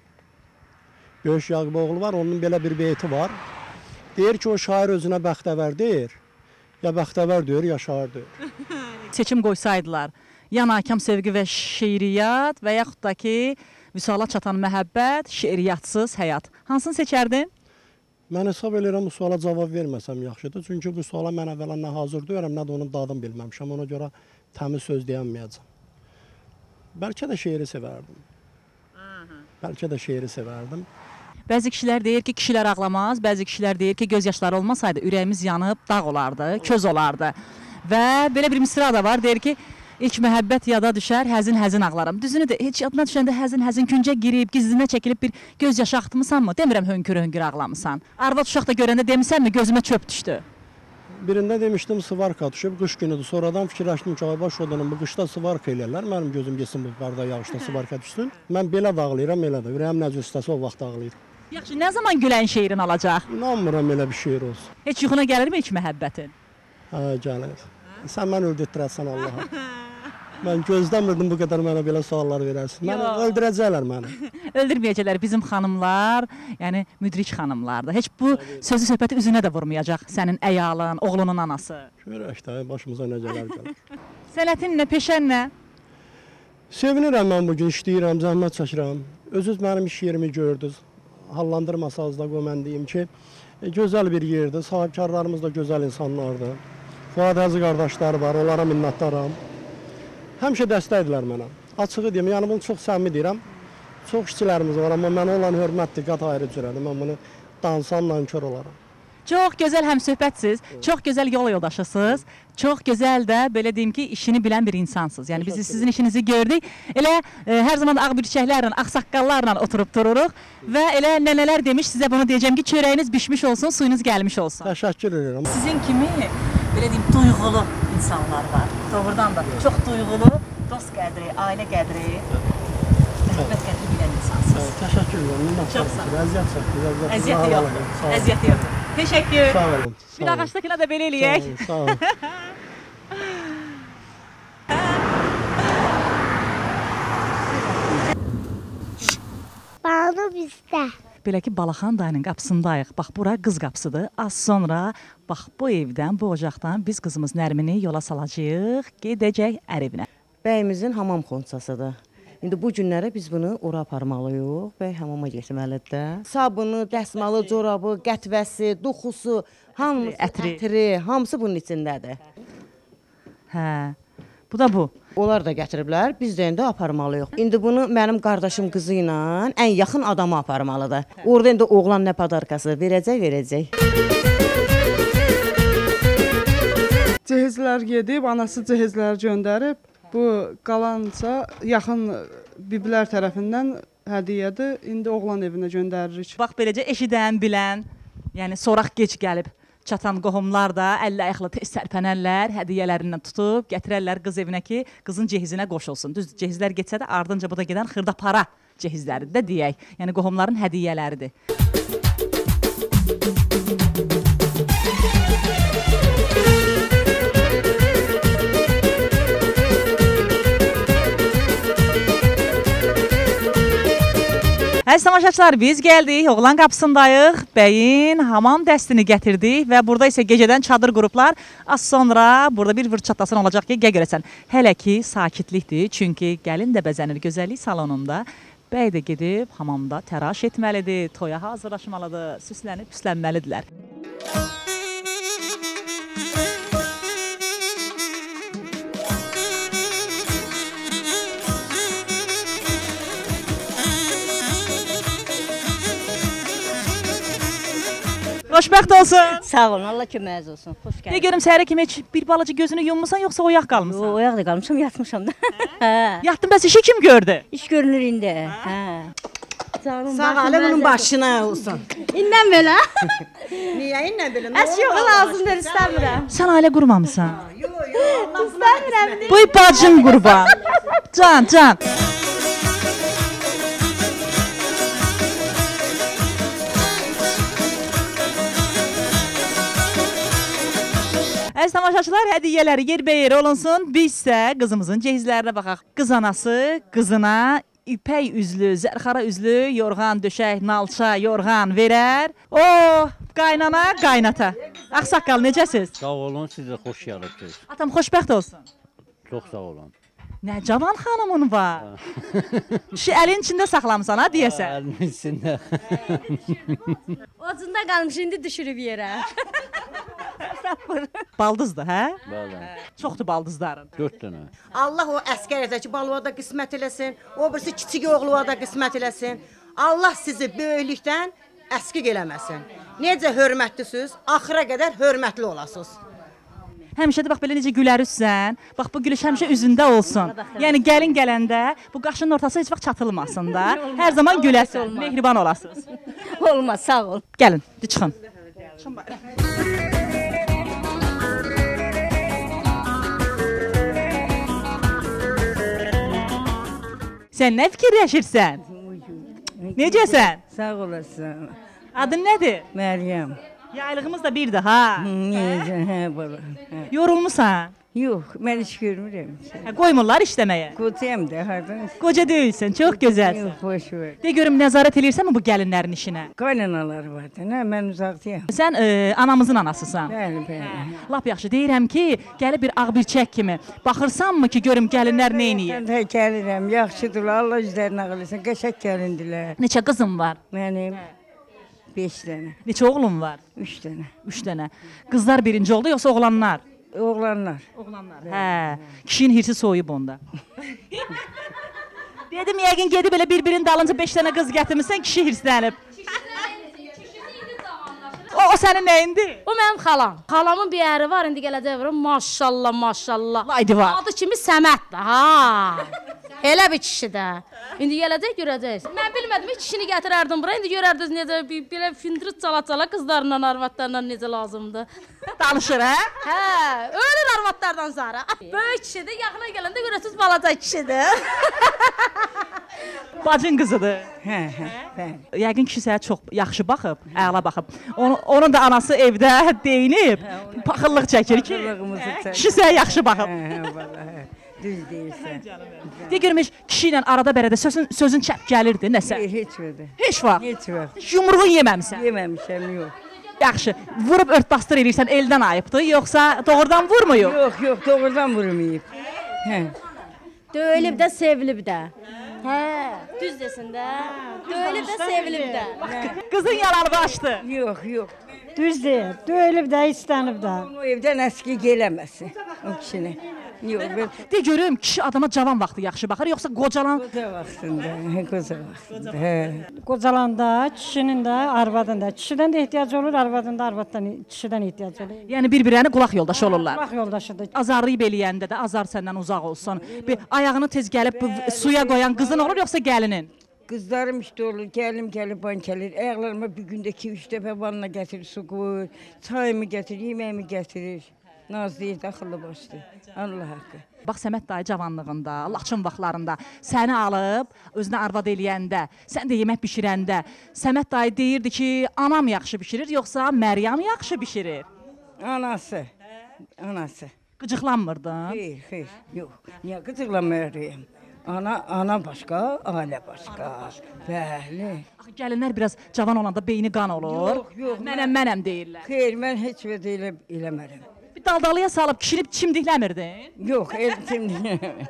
Speaker 13: Böyük Yaquboğlu var, onun belə bir beyti var. Deyir ki, o şair özünə bəxtəvər deyir. Ya bəxtəvər deyir, ya şair deyir.
Speaker 9: Seçim qoysaydılar, ya nakam sevgi və şeiriyyat və yaxud da ki, Vüsala çatan məhəbbət, şeiriyyatsız həyat. Hansını seçərdin?
Speaker 13: Mən hesab eləyirəm, bu suala cavab verməsəm yaxşıdır. Çünki bu suala mən əvvələn nə hazır deyirəm, nə də onun dadını bilməmişəm. Ona görə təmiz söz deyənməyəcəm. Bəlkə də şeiri sevərdim. Bəlkə də şeiri sevərdim.
Speaker 9: Bəzi kişilər deyir ki, kişilər ağlamaz, bəzi kişilər deyir ki, göz yaşları olmasaydı ürəyimiz yanıb dağ olardı, köz olardı. Və belə bir misra da var, deyir ki, ilk məhəbbət yada düşər, həzin-həzin ağlarım. Düzünü də heç yadına düşəndə həzin-həzin küncə girib, gizlinə çəkilib bir göz yaşı axıtmısanmı? Demirəm hönkür-hönkür ağlamısan. Arvad uşaq da görəndə demisənmi, gözümə çöp düşdü?
Speaker 13: Birində demişdim, sıvarka düşüb, qış günüdür. Sonradan fikirləşdim ki, baş odanım, bu qışda sıvarka eləyərlər. Mənim gözüm geçsin bu qarda, yağışda sıvarka düşsün. Mən belə də ağlayıram, elə də. Ürəyim necə istəsə o vaxt ağlayır.
Speaker 9: Yaxşı, nə zaman gülən şeirin alacaq?
Speaker 13: İnanmıram elə bir şeir olsun.
Speaker 9: Heç yuxuna gəlirmi ilk məhəbbətin?
Speaker 13: Hə, gəlir. Sən mən öldürtdirəsən Allaha. Mən gözləmirdim bu qədər mənə belə suallar verərsin. Mən öldürəcəklər məni.
Speaker 9: Öldürməyəcəklər bizim xanımlar, yəni müdrik xanımlardır. Heç bu sözü söhbəti üzünə də vurmayacaq sənin əyalın, oğlunun anası.
Speaker 13: Görək də, başımıza necələr gəlir.
Speaker 9: Sənətin nə, peşən nə?
Speaker 13: Sevinirəm mən bugün, işləyirəm, zəhmət çəkirəm. Özünüz mənim iş yerimi gördünüz. Hallandırmasanız da qoy mən deyim ki, e, gözəl bir yerdir, sahibkarlarımız da gözəl insanlardır. Fuad Əzi qardaşlar var, onlara minnətdaram. Həmişə dəstəkdirlər mənə. Açığı deyim, yəni bunu çox səmimi deyirəm. Çox işçilərimiz var, amma mənə olan hörmət, diqqət ayrı cürədir. Mən bunu dansanla kör olaram.
Speaker 9: Çox gözəl həmsöhbətsiz, çox gözəl yol yoldaşısınız, çox gözəl də belə deyim ki, işini bilən bir insansınız. Yəni biz sizin işinizi gördük. Elə e, hər zaman ağ bürçəklərlə, ağ saqqallarla oturub dururuq və elə nənələr demiş, sizə bunu deyəcəm ki, çörəyiniz bişmiş olsun, suyunuz gəlmiş olsun.
Speaker 13: Təşəkkür edirəm.
Speaker 9: Sizin kimi belə deyim duyğulu insanlar var. Doğrudan da çox duyğulu, dost qədri, ailə qədri, məhəbbət qədri bilən insansınız.
Speaker 13: Təşəkkür edirəm.
Speaker 9: Çox sağ olun.
Speaker 13: Əziyyət çəkdiniz.
Speaker 9: Əziyyət yox. Əziyyət yox. Təşəkkür.
Speaker 13: Sağ olun.
Speaker 9: Bir ağaçdakına da belə eləyək.
Speaker 13: Sağ olun.
Speaker 2: Banu bizdə.
Speaker 9: Belə ki, Balaxan dayının qapısındayıq. Bax, bura qız qapısıdır. Az sonra, bax, bu evdən, bu ocaqdan biz qızımız Nərmini yola salacağıq, gedəcək ər evinə.
Speaker 7: Bəyimizin hamam xonçasıdır. İndi bu günlərə biz bunu ora aparmalıyıq. Bəy hamama getməlidir də. Sabunu, dəsmalı, corabı, qətvəsi, duxusu, hamısı, ətri. ətri, hamısı bunun içindədir.
Speaker 9: Hə, bu da bu.
Speaker 7: Onlar da gətiriblər, biz də indi aparmalıyıq. İndi bunu mənim qardaşım qızı ilə ən yaxın adama aparmalıdır. Orada indi oğlan nə padarkası verəcək, verəcək.
Speaker 14: Cehizlər gedib, anası cehizləri göndərib. Bu qalansa yaxın biblər tərəfindən hədiyyədir. İndi oğlan evinə göndəririk.
Speaker 9: Bax, beləcə eşidən, bilən, yəni soraq geç gəlib çatan qohumlar da əllə ayaqla tez tərpənərlər, hədiyyələrindən tutub gətirərlər qız evinə ki, qızın cehizinə qoşulsun. Düz cehizlər getsə də ardınca bu da gedən xırda para cehizləridir də deyək. Yəni qohumların hədiyyələridir. Əziz tamaşaçılar, biz gəldik, oğlan qapısındayıq, bəyin hamam dəstini gətirdik və burada isə gecədən çadır qruplar. Az sonra burada bir vırt çatlasın olacaq ki, gəl görəsən. Hələ ki, sakitlikdir, çünki gəlin də bəzənir gözəllik salonunda. Bəy də gedib hamamda təraş etməlidir, toya hazırlaşmalıdır, süslənib püslənməlidirlər. Xoşbəxt olsun.
Speaker 15: Sağ olun, Allah köməyiniz olsun. Xoş gəldiniz.
Speaker 9: Ne görüm səhərə kimi heç bir balaca gözünü yummusan yoxsa oyaq qalmısan?
Speaker 15: Yo, oyaq da qalmışam, yatmışam da.
Speaker 9: Yatdın bəs işi kim gördü?
Speaker 15: İş görünür indi. Hə.
Speaker 7: Sağ alimin başına olsun.
Speaker 15: İndən belə.
Speaker 7: Niyə indən belə?
Speaker 15: Əs yox, lazımdır, istəmirəm.
Speaker 9: Sən ailə qurmamısan?
Speaker 15: Yox, yox. İstəmirəm.
Speaker 9: Bu bacın qurban. Can, can. Əziz tamaşaçılar, hədiyyələri yerbəyer olunsun. Biz isə qızımızın cehizlərinə baxaq. Qız anası qızına ipək üzlü, zərxara üzlü, yorğan, döşək, nalça, yorğan verər. O, qaynana, qaynata. Ağsaqqal, necəsiz?
Speaker 16: Sağ olun, siz də xoş gəldiniz.
Speaker 9: Atam xoşbəxt olsun.
Speaker 16: Çox sağ olun.
Speaker 9: Nə cavan xanımın var. Şu əlin içində saxlamısan, ha, deyəsən.
Speaker 16: Əlin içində.
Speaker 15: Ocunda qalmış, indi düşürüb yerə.
Speaker 9: Baldızdır, hə?
Speaker 16: Bəli.
Speaker 9: Çoxdur baldızların.
Speaker 16: Dörd dənə.
Speaker 7: Allah o əskər edəcək, balığa da qismət eləsin, o birisi kiçik oğluğa da qismət eləsin. Allah sizi böyüklükdən əskik eləməsin. Necə hörmətlisiniz, axıra qədər hörmətli olasınız.
Speaker 9: Həmişə də bax belə necə gülərüzsən, bax bu gülüş həmişə üzündə olsun. Yəni gəlin gələndə bu qaşının ortası heç vaxt çatılmasın da. Hər zaman güləsən, mehriban olasınız.
Speaker 15: Olmaz, sağ ol.
Speaker 9: Gəlin, çıxın. Çıxın bari. Sən nə fikirləşirsən? Necəsən?
Speaker 11: Sağ olasın.
Speaker 9: Adın nədir?
Speaker 11: Məryəm.
Speaker 9: Yaylığımız da birdir, ha?
Speaker 11: Necə, hə, bala.
Speaker 9: Yorulmusan?
Speaker 11: Yox, mən iş görmürəm.
Speaker 9: Hə, qoymurlar işləməyə?
Speaker 11: Qocayam da, hardan?
Speaker 9: Qoca deyilsən, çox gözəlsən.
Speaker 11: Yox, boş ver.
Speaker 9: De görüm, nəzarət eləyirsənmi bu gəlinlərin işinə?
Speaker 11: Qaynanalar var da, nə, mən uzaqdayam.
Speaker 9: Sən e, anamızın anasısan.
Speaker 11: Bəli, bəli.
Speaker 9: Lap yaxşı, deyirəm ki, gəlib bir ağ bir çək kimi. Baxırsanmı ki, görüm gəlinlər nə eləyir?
Speaker 11: Mən də gəlirəm, yaxşıdır, Allah üzlərini ağırlasın, qəşək gəlindilər.
Speaker 9: Neçə qızın var?
Speaker 11: Mənim beş dənə.
Speaker 9: Neçə oğlun var?
Speaker 11: Üç dənə.
Speaker 9: Üç dənə. Qızlar birinci oldu, yoxsa oğlanlar?
Speaker 11: Oğlanlar.
Speaker 9: Oğlanlar, hə. Kişinin hirsi soyub onda. Dedim, yəqin gedib elə bir-birinin dalınca beş dənə qız gətirmişsən, kişi hirslənib. O sənin nəyindi?
Speaker 15: O mənim xalam. Xalamın bir əri var, indi gələcək var. Maşallah, maşallah.
Speaker 9: Laydı var.
Speaker 15: Adı kimi Səməddir, ha. Elə bir kişidir. İndi gələcək görəcəksiniz. Mən bilmədim, heç kişini gətirərdim bura. İndi görərdiniz necə bir belə findrit çala-çala qızlarla, arvadlarla necə lazımdır.
Speaker 9: Danışır, hə?
Speaker 15: Hə, ölür arvadlardan sonra. Böyük kişidir, yaxına gələndə görəsiniz balaca kişidir.
Speaker 9: Bacın qızıdır.
Speaker 4: Hə, hə, hə.
Speaker 9: Yəqin kişi sənə çox yaxşı baxıb, əla baxıb. Onun, onun da anası evdə deyinib, paxıllıq çəkir ki, kişi sənə yaxşı baxıb.
Speaker 4: Hə, hə, vallahi. Düz deyirsən.
Speaker 9: Deyə görmüş, kişi ilə arada bərədə sözün, sözün çəp gəlirdi, nəsə?
Speaker 4: Heç vaxt.
Speaker 9: Heç vaxt?
Speaker 4: Heç vaxt.
Speaker 9: Yumruğun yeməmsən?
Speaker 4: Yeməmişəm, yox.
Speaker 9: Yaxşı, vurub ört-bastır edirsən, eldən ayıbdır, yoxsa doğrudan vurmuyub?
Speaker 4: Yox, yox, doğrudan vurmayıb. Hə.
Speaker 15: Döyülüb də, sevilib də. Hə, düz desin də. Döyülüb də, sevilib də.
Speaker 9: Qızın yalanı açdı.
Speaker 4: Yox, yox.
Speaker 17: Düz deyir, döyülüb də, istənib də.
Speaker 4: O evdən əski gələməsin, o kişini. Yox, ben...
Speaker 9: De görüm, kişi adama cavan vaxtı yaxşı baxır, yoxsa qocalan?
Speaker 4: Qoca vaxtında, qoca vaxtında, hə.
Speaker 17: Qocalanda, kişinin də, arvadın da. Kişidən də ehtiyac olur, arvadın da, arvaddan, kişidən ehtiyac olur.
Speaker 9: Yəni bir-birinə qulaq yoldaşı olurlar.
Speaker 17: Qulaq yoldaşıdır.
Speaker 9: Azarlayıb eləyəndə də, azar səndən uzaq olsun. Bir ayağını tez gəlib bu suya qoyan qızın olur, yoxsa gəlinin?
Speaker 4: Qızlarım işte olur, gəlim gəlib ban gəlir. Ayaqlarıma bir gündə iki-üç dəfə vanna gətirir, su qoyur, çayımı gətirir, yeməyimi gətirir. Nazlı daxılı başdı. Allah haqqı.
Speaker 9: Bax Səməd dayı cavanlığında, Laçın vaxtlarında səni alıb özünə arvad eləyəndə, sən də yemək bişirəndə Səməd dayı deyirdi ki, anam yaxşı bişirir, yoxsa Məryəm yaxşı bişirir?
Speaker 4: Anası. Anası.
Speaker 9: Qıcıqlanmırdın?
Speaker 4: Xeyr, xeyr. Yox. Niyə qıcıqlanmıram? Ana, ana başqa, ailə başqa. Bəli.
Speaker 9: Axı gəlinlər biraz cavan olanda beyni qan olur.
Speaker 4: Yox, yox.
Speaker 9: Mənəm, mənəm deyirlər.
Speaker 4: Xeyr, mən heç vaxt elə eləmərəm.
Speaker 9: Bir daldalıya salıb kişilib çimdikləmirdin?
Speaker 4: Yox, el çimdikləmirəm.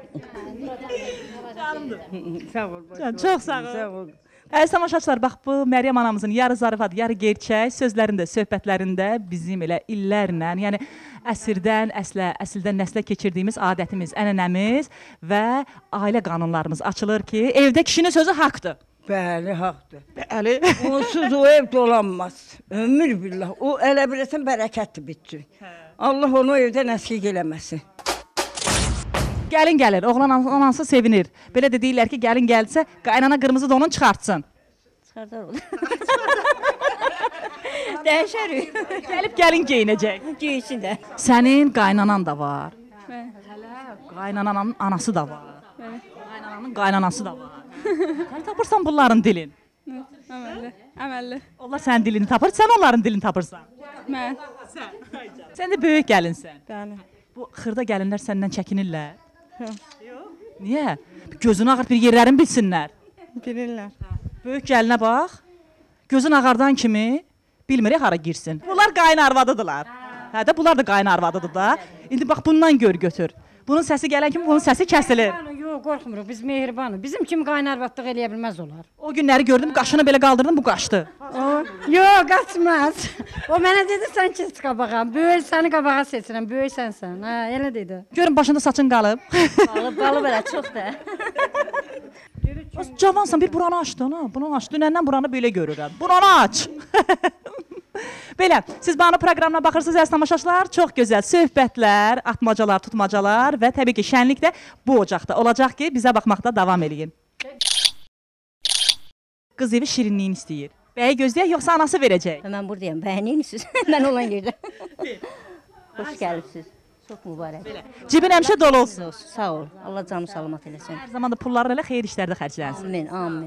Speaker 9: Canımdır.
Speaker 4: Sağ ol.
Speaker 9: Can, çox sağ ol.
Speaker 4: Sağ ol.
Speaker 9: Əziz tamaşaçılar, bax bu Məryəm anamızın yarı zarafat, yarı gerçək sözlərində, söhbətlərində bizim elə illərlə, yəni əsrdən əslə, əsildən nəslə keçirdiyimiz adətimiz, ənənəmiz və ailə qanunlarımız açılır ki, evdə kişinin sözü haqdır.
Speaker 4: Bəli, haqdır.
Speaker 9: Bəli.
Speaker 4: Onsuz o ev dolanmaz. Ömür billah. O elə bilirsən bərəkətdir bitsin. Allah onu evdən əskik eləməsin.
Speaker 9: Gəlin gəlir, oğlan anası sevinir. Belə də deyirlər ki, gəlin gəlsə, qaynana qırmızı donun çıxartsın.
Speaker 15: Çıxardar olur. Dəyişərik.
Speaker 9: Gəlib gəlin geyinəcək.
Speaker 15: Geyinsin də.
Speaker 9: Sənin qaynanan da var.
Speaker 15: Hə.
Speaker 9: Qaynananın anası da var. Hə. Qaynananın qaynanası da var. Sən tapırsan bunların dilin.
Speaker 15: Əməlli, əməlli.
Speaker 9: Onlar sənin dilini tapır, sən onların dilini tapırsan.
Speaker 15: Mən.
Speaker 9: Sən. Sən də böyük gəlinsən.
Speaker 15: Bəli.
Speaker 9: Bu xırda gəlinlər səndən çəkinirlər. Yox. Niyə? Gözünü ağart bir yerlərini bilsinlər.
Speaker 14: Bilirlər.
Speaker 9: Böyük gəlinə bax. Gözün ağardan kimi bilmirik hara girsin. Bunlar qayna arvadıdırlar. Hə də bunlar da qayna arvadıdır da. İndi bax bundan gör götür. Bunun səsi gələn kimi bunun səsi kəsilir.
Speaker 17: Yox, qorxmuruq. Biz mehribanıq. Bizim kimi qaynar arvadlıq eləyə bilməz olar.
Speaker 9: O günləri gördüm, qaşını belə qaldırdım, bu qaçdı.
Speaker 17: Yox, qaçmaz. O mənə dedi, sən keç qabağa. Böyük səni qabağa seçirəm, böyük sənsən. Hə, elə dedi.
Speaker 9: Görün başında saçın qalıb.
Speaker 15: Qalıb, qalıb elə çox da.
Speaker 9: Cavansan, bir buranı açdın ha. Bunu aç. Dünəndən buranı belə görürəm. Buranı aç. Belə, siz bana proqramına baxırsınız, əziz tamaşaçılar, çox gözəl söhbətlər, atmacalar, tutmacalar və təbii ki, şənlik də bu ocaqda olacaq ki, bizə baxmaqda davam eləyin. Qız evi şirinliyin istəyir. Bəyi gözləyək, yoxsa anası verəcək?
Speaker 15: Mən buradayım, bəyəniyiniz? Mən olan yerdə. Xoş gəlibsiniz. Çox mübarək.
Speaker 9: Cibin həmişə dolu olsun.
Speaker 15: Sağ ol. Allah canı salamat eləsin.
Speaker 9: Hər zaman da pulları elə xeyir işlərdə xərclənsin.
Speaker 15: Amin, amin.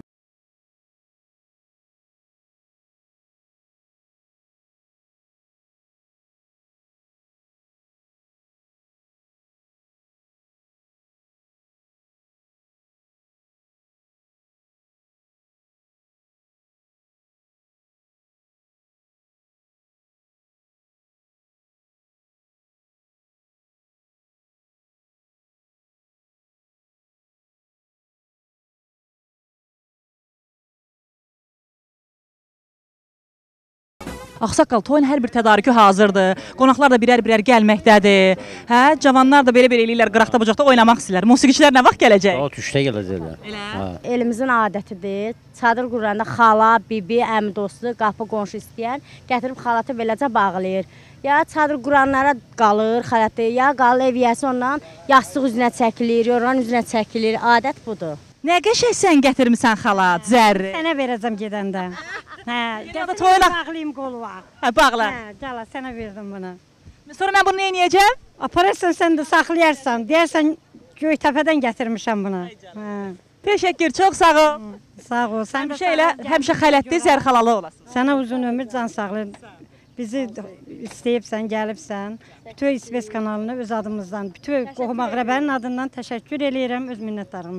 Speaker 9: Ağsaqqal, toyun hər bir tədarükü hazırdır. Qonaqlar da birər-birər gəlməkdədir. Hə, cavanlar da belə-belə eləyirlər, qıraqda bucaqda oynamaq istəyirlər. Musiqiçilər nə vaxt gələcək?
Speaker 16: Saat üçdə gələcəklər.
Speaker 18: Elə. Elimizin adətidir. Çadır quranda xala, bibi, əmi dostu, qapı qonşu istəyən gətirib xalatı beləcə bağlayır. Ya çadır quranlara qalır xalatı, ya qalır ev yiyəsi ondan yastıq üzünə çəkilir, yorğan üzünə çəkilir. Adət budur.
Speaker 9: Nə qəşəng sən gətirmisən xalat, zərri.
Speaker 17: Sənə verəcəm gedəndə. Hə,
Speaker 9: ya da toyuna
Speaker 17: bağlayım qoluna.
Speaker 9: Hə, bağla.
Speaker 17: Hə, gəl, sənə verdim bunu.
Speaker 9: Sonra mən bunu nə edəcəm?
Speaker 17: Apararsan sən də saxlayarsan. Deyərsən Göytəpədən gətirmişəm bunu. Hə.
Speaker 9: Təşəkkür, çox sağ ol.
Speaker 17: Sağ ol. Sən
Speaker 9: həmişə elə, həmişə xələtli, zərxalalı olasın.
Speaker 17: Sənə uzun ömür, can sağlığı. Bizi istəyibsən, gəlibsən. Bütün İsveç kanalına öz adımızdan, bütün qohum əqrəbənin adından təşəkkür eləyirəm, öz minnətdarım.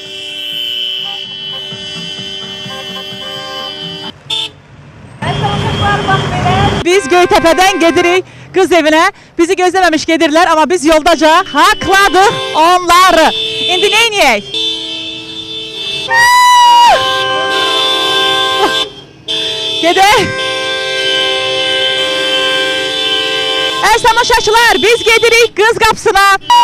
Speaker 9: Biz Göytəpədən gedirik qız evinə. Bizi gözləməmiş gedirlər, amma biz yoldaca haqladıq onları. İndi nə edək? Gedək. Əziz tamaşaçılar, biz gedirik qız qapısına.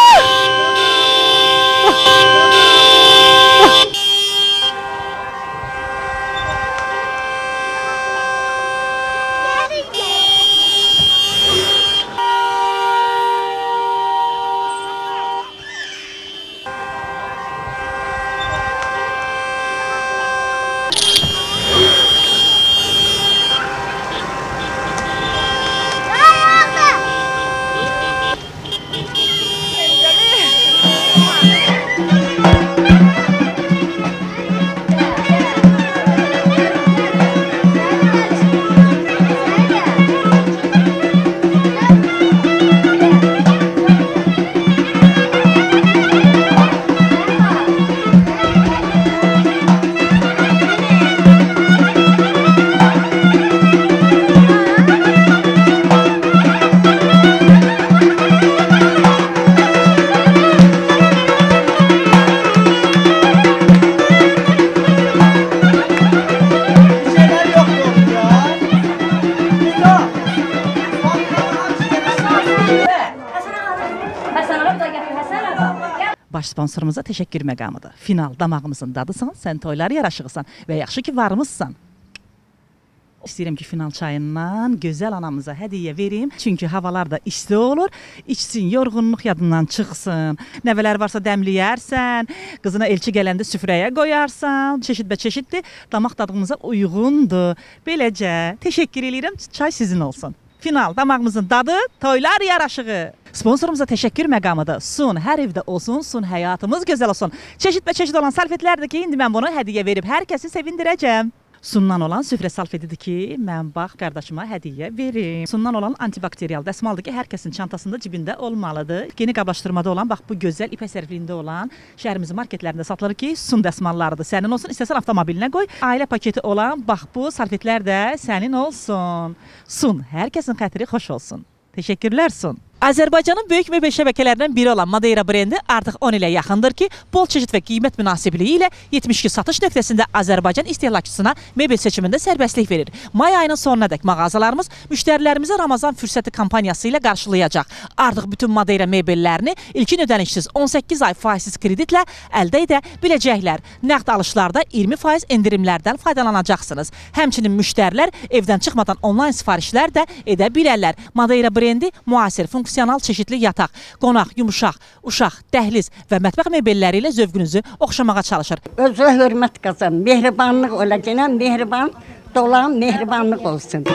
Speaker 9: Baş sponsorumuza təşəkkür məqamıdır. Final damağımızın dadısan, sən toylar yaraşıqsan və yaxşı ki varmışsan. İstəyirəm ki, final çayından gözəl anamıza hədiyyə verim. Çünki havalar da isti olur. İçsin, yorğunluq yadından çıxsın. Nəvələr varsa dəmləyərsən, qızına elçi gələndə süfrəyə qoyarsan. Çeşid və çeşiddir, damaq dadımıza uyğundur. Beləcə, təşəkkür edirəm, çay sizin olsun. Final damağımızın dadı, toylar yaraşığı. Sponsorumuza təşəkkür məqamıdır. Sun hər evdə olsun, sun həyatımız gözəl olsun. Çeşid və çeşid olan salfetlərdir ki, indi mən bunu hədiyyə verib hər kəsi sevindirəcəm. Sundan olan süfrə salfetidir ki, mən bax qardaşıma hədiyyə verim. Sundan olan antibakteriyal dəsmaldır ki, hər kəsin çantasında, cibində olmalıdır. Yeni qablaşdırmada olan, bax bu gözəl ipək sərfliyində olan şəhərimizin marketlərində satılır ki, sun dəsmallarıdır. Sənin olsun, istəsən avtomobilinə qoy. Ailə paketi olan, bax bu salfetlər də sənin olsun. Sun, hər kəsin xətiri xoş olsun. Təşəkkürlər Sun. Azərbaycanın böyük mebel şəbəkələrindən biri olan Madeira brendi artıq on ilə yaxındır ki, bol çeşid və qiymət münasibliyi ilə yetmiş iki satış nöqtəsində Azərbaycan istehlakçısına mebel seçimində sərbəstlik verir. May ayının sonuna dək mağazalarımız müştərilərimizi Ramazan fürsəti kampaniyası ilə qarşılayacaq. Artıq bütün Madeira mebellərini ilkin ödənişsiz on səkkiz ay faizsiz kreditlə əldə edə biləcəklər. Nəqd alışlarda iyirmi faiz endirimlərdən faydalanacaqsınız. Həmçinin müştərilər evdən çıxmadan onlayn sifarişlər də edə bilərlər. Madeira brendi müasir funksiyalı funksional çeşidli yataq, qonaq, yumuşaq, uşaq, dəhliz və mətbəx mebelləri ilə zövqünüzü oxşamağa çalışır.
Speaker 4: Özünə hörmət qazan, mehribanlıq olacaq, mehriban dolan, mehribanlıq olsun.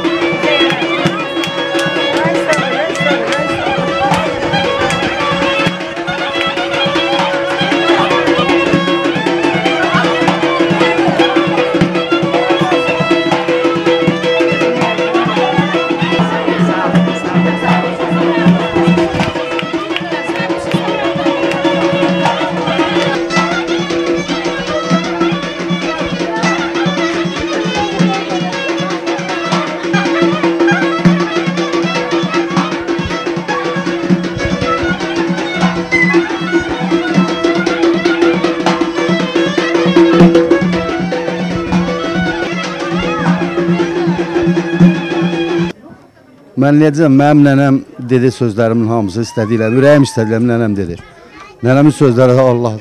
Speaker 19: Mən necəm, mənim nənəm dedi sözlərimin hamısı istədiyəm, ürəyim istədiyəm, nənəm dedi. Nənəmin sözləri Allah.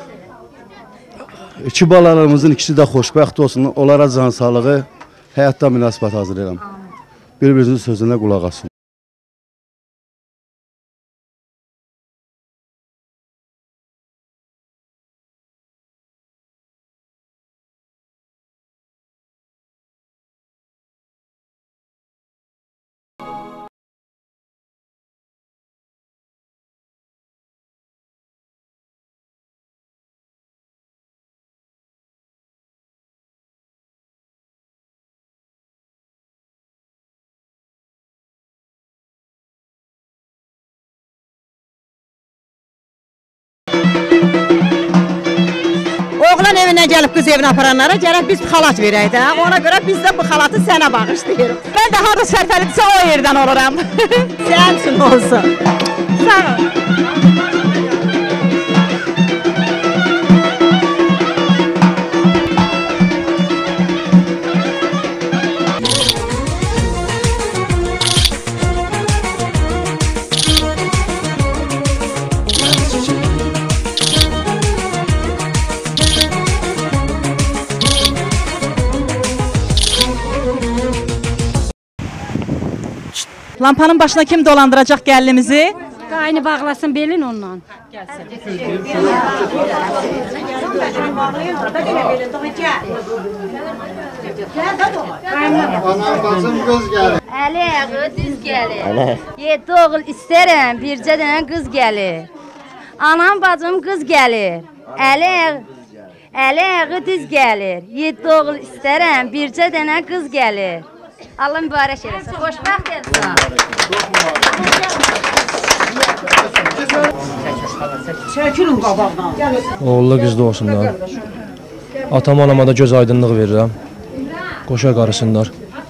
Speaker 19: İki balalarımızın ikisi də xoşbəxt olsun, onlara can sağlığı, həyatda münasibət hazırlayıram. Bir-birinizin sözünə qulaq asın.
Speaker 20: Oğlan evindən gəlib qız evinə aparanlara gərək biz xalat verək də. Ona görə biz də bu xalatı sənə bağışlayırıq.
Speaker 3: Mən də harda sərfəlidirsə o yerdən oluram.
Speaker 20: Sənin üçün olsun.
Speaker 3: Sağ ol. Lampanın başına kim dolandıracaq gəlinimizi?
Speaker 17: Qaynı bağlasın belin ondan.
Speaker 3: Gəlsin.
Speaker 21: Anam bacım qız gəlir.
Speaker 18: Əli ayağı düz gəlir. Yeddi oğul istərəm, bircə dənə qız gəlir. Anam bacım qız gəlir. Əli ayağı Əli ayağı düz gəlir. Yeddi oğul istərəm, bircə dənə qız gəlir. Allah mübarək eləsin. Xoşbəxt eləsin.
Speaker 20: Çəkilin qabaqdan.
Speaker 22: Oğullu qızlı olsunlar. Atam anama da göz aydınlıq verirəm. Qoşa qarısınlar.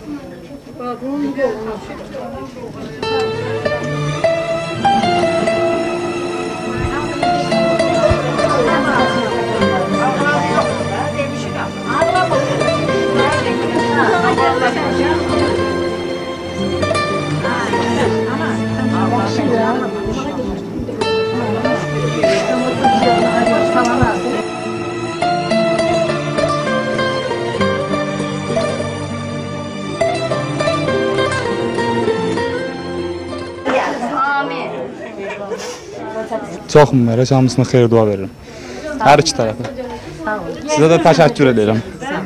Speaker 23: Çox mübarək, hamısına xeyir dua verirəm. Hər iki tərəfə. Sizə də təşəkkür edirəm.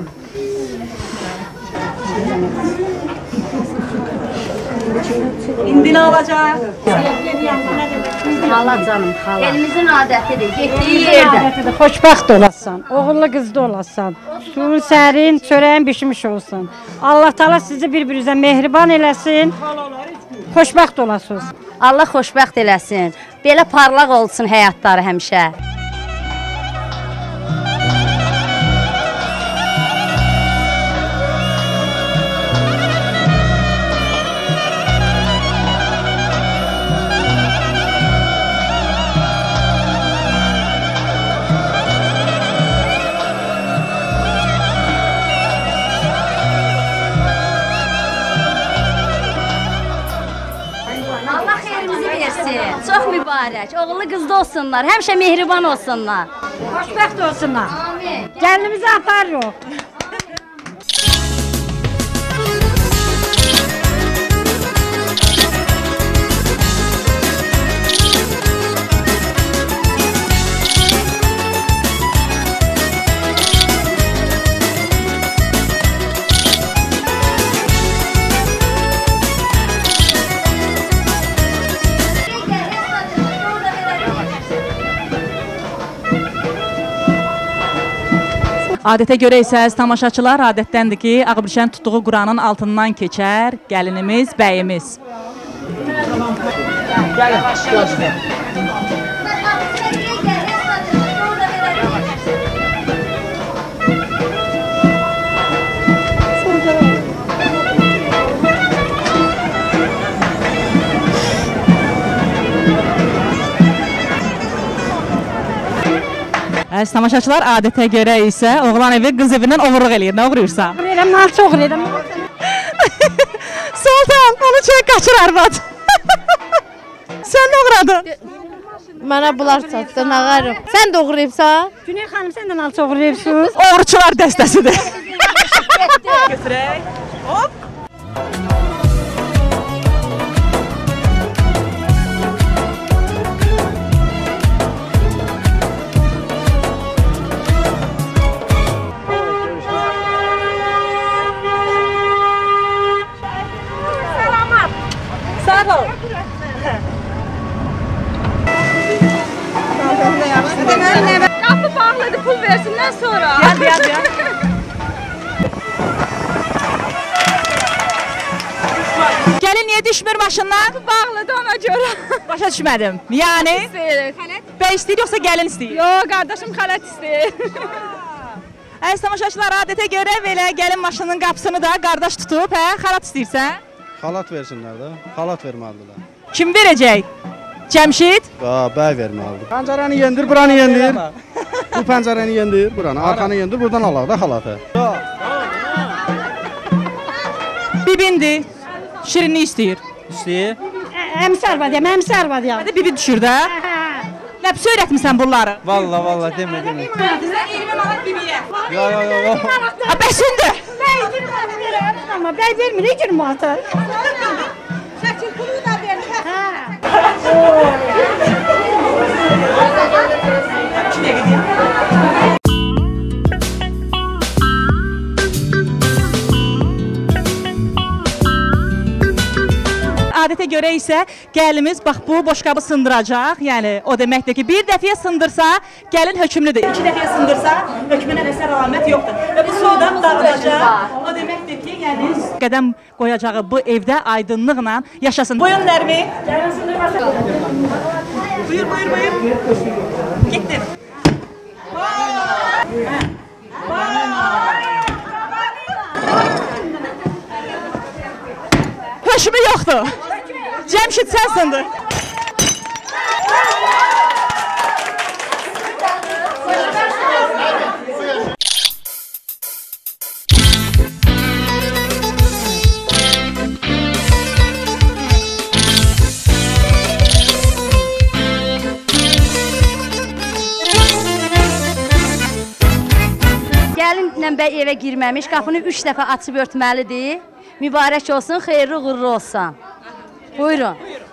Speaker 3: İndi nə olacaq?
Speaker 18: Hala canım, hala. Elimizin adətidir, getdiyi yerdə.
Speaker 17: Xoşbəxt olasan, oğullu qızlı olasan. Suyun sərin, çörəyin bişmiş olsun. Allah Taala sizi bir-birinizə mehriban eləsin. Xoşbəxt olasınız.
Speaker 18: Allah xoşbəxt eləsin. Belə parlaq olsun həyatları həmişə. Çox mübarək, oğullu qızlı olsunlar, həmişə mehriban olsunlar.
Speaker 17: Xoşbəxt olsunlar.
Speaker 18: Amin.
Speaker 17: Gəlinimizi aparırıq.
Speaker 3: Adətə görə isə tamaşaçılar adətdəndir ki, Ağbirçənin tutduğu Quranın altından keçər gəlinimiz, bəyimiz. Əziz tamaşaçılar, adətə görə isə oğlan evi qız evindən oğurluq eləyir. Nə oğuruyursa?
Speaker 17: Oğurlayıram, narçı oğurlayıram.
Speaker 3: Soltan, onu çək qaçır arvad. Sən nə uğradın?
Speaker 1: Mənə bunlar çatdı, nağarım. Sən doğrayıbsan?
Speaker 17: Güney xanım, sən də nalça uğrayıbsınız.
Speaker 3: Oğurçular dəstəsidir. Götürək. Hop. Sağ ol.
Speaker 15: Qapı bağladı, pul versindən sonra.
Speaker 3: Gel, gel, gel. Gəlin niyə düşmür maşından?
Speaker 15: Qapı bağladı ona görə.
Speaker 3: Başa düşmədim. Yəni?
Speaker 15: İstəyir.
Speaker 3: Bəy istəyir yoxsa gəlin istəyir?
Speaker 15: Yox, qardaşım xələt istəyir.
Speaker 3: Əziz tamaşaçılar, adətə görə belə gəlin maşının qapısını da qardaş tutub, hə? Xalat istəyirsən?
Speaker 13: Xalat versinlər də. Xalat verməlidirlər.
Speaker 3: Kim verəcək? Cəmşid?
Speaker 13: Ha, bəy verməlidir. Pəncərəni yendir, buranı yendir. Bu pəncərəni yendir, buranı. Arxanı yendir, buradan alaq da xalatı.
Speaker 3: Bibindir. Şirinlik istəyir.
Speaker 16: İstəyir.
Speaker 17: Əmsər var deyəm, əmsər var deyəm.
Speaker 3: Hadi bibi düşür də. Nə pis öyrətmirsən bunları?
Speaker 16: Valla valla demə demə.
Speaker 3: Bizdən iyirmi manat bibiyə.
Speaker 16: Ya ya ya.
Speaker 3: Ha bəsindir.
Speaker 17: Bəy iyirmi manat verir, amma bəy vermir iyirmi manat.
Speaker 15: Şəkil pulu da verir.
Speaker 3: Adətə görə isə gəlimiz bax bu boşqabı sındıracaq. Yəni o deməkdir ki, bir dəfəyə sındırsa gəlin hökmlüdür. İki dəfəyə sındırsa hökmünə əsər əlamət yoxdur. Və bu suda dağılacaq. O deməkdir ki, yəni qədəm qoyacağı bu evdə aydınlıqla yaşasın. Buyurun Nərmi. Gəlin sındırmasın. Buyur, buyur, buyur. Getdim. Hökmü yoxdur. Cəmşid sən sındır.
Speaker 18: Gəlinlə bəy evə girməmiş, qapını üç dəfə açıb örtməlidir. Mübarək olsun, xeyirli uğurlu olsun. Buyurun.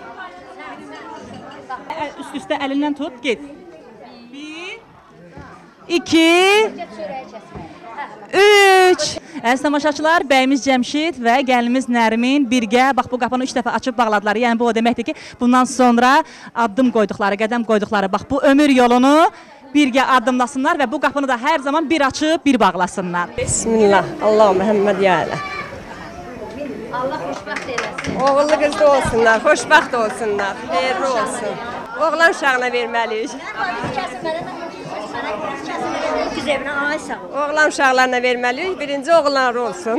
Speaker 3: Üst-üstə əlindən tut, get. Bir, iki, üç. Əziz tamaşaçılar, bəyimiz Cəmşid və gəlinimiz Nərmin birgə bax bu qapını üç dəfə açıb bağladılar. Yəni bu o deməkdir ki, bundan sonra addım qoyduqları, qədəm qoyduqları bax bu ömür yolunu birgə addımlasınlar və bu qapını da hər zaman bir açıb, bir bağlasınlar.
Speaker 5: Bismillah, Allah Məhəmməd ya ilə.
Speaker 18: Allah xoşbəxt eləsin.
Speaker 5: Oğullu qızlı olsunlar, xoşbəxt olsunlar, xeyirli olsun. Oğlan uşağına verməliyik. Oğlan uşaqlarına verməliyik, birinci oğlanlar olsun.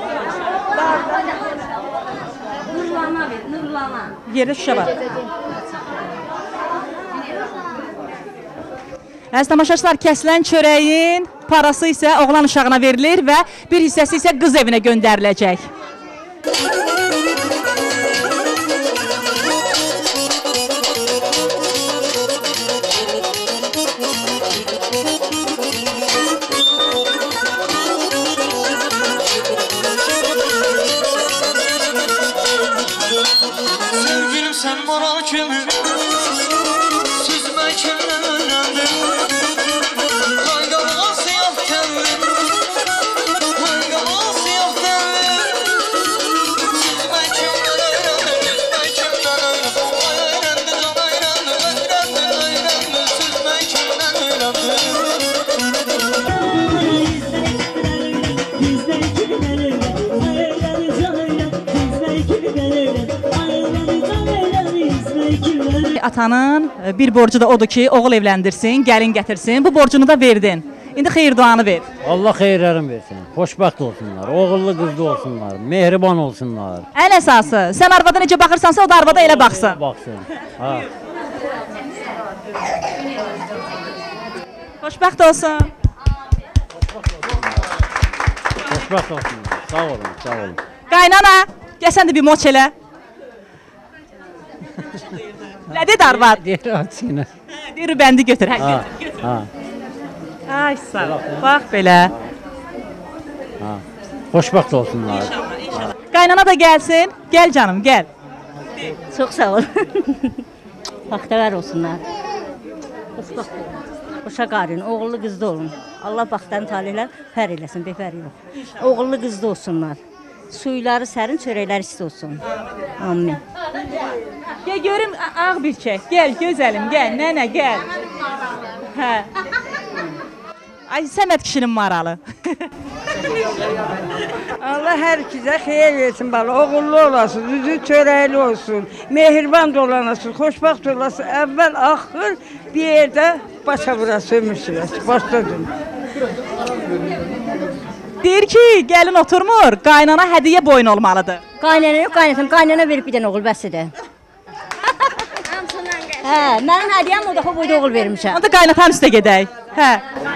Speaker 18: Nurlana ver, nurlana.
Speaker 3: Yerdə şüşə var. Əziz tamaşaçılar, kəsilən çörəyin parası isə oğlan uşağına verilir və bir hissəsi isə qız evinə göndəriləcək.
Speaker 8: Sevgilim sen moral kömür, süzme kömürlendi. Kaygamaz siyah tenli, kaygamaz siyah tenli. Süzme kömürlendi, süzme kömürlendi. Ayrendi, ayrendi, ayrendi, ayrendi. Süzme kömürlendi.
Speaker 3: Atanın bir borcu da odur ki, oğul evləndirsin, gəlin gətirsin. Bu borcunu da verdin. İndi xeyir duanı ver.
Speaker 16: Allah xeyirlərin versin. Xoşbəxt olsunlar, oğullu qızlı olsunlar, mehriban olsunlar.
Speaker 3: Ən əsası, sən arvada necə baxırsansa, o da arvada elə baxsın.
Speaker 16: Baxsın. Ha.
Speaker 3: Xoşbəxt olsun.
Speaker 16: Xoşbəxt olsunlar. Sağ olun, sağ olun.
Speaker 3: Qaynana.
Speaker 9: Gəl sən də bir moç elə. Nə dedi arvad?
Speaker 16: Deyir açsın.
Speaker 9: Deyir bəndi götür. Hə,
Speaker 16: Ha,
Speaker 9: götür, götür.
Speaker 16: ha,
Speaker 9: Ay sağ ol. Bax belə.
Speaker 16: ha. Xoşbəxt olsunlar.
Speaker 9: Qaynana da gəlsin. Gəl canım, gəl.
Speaker 18: Çox sağ ol. Baxtəvər olsunlar. Uşaq qarın, oğullu qızlı olun. Allah baxtdan talihlər fər eləsin, befər yox. Oğullu qızlı olsunlar. Suyları sərin, çörəklər isti olsun. Amin.
Speaker 9: Gəl görüm ağ bir çək. Gəl gözəlim, gəl. Nənə gəl. Hə. Ay Səməd kişinin maralı.
Speaker 6: Allah hər ikizə xeyir versin bala. Oğullu olasın, üzü çörəkli olsun. Mehriban dolanasın, xoşbaxt olasın. Əvvəl axır bir yerdə başa vurası ömürsünüz. Başladın.
Speaker 9: Deyir ki, gəlin oturmur, qaynana hədiyyə boyun olmalıdır.
Speaker 18: Qaynana yox, qaynatım. Qaynana verib bir dənə oğul bəsdir. Hə, mənim hədiyyəm o da boyda oğul vermişəm.
Speaker 9: Onda qaynatan üstə gedək. Hə.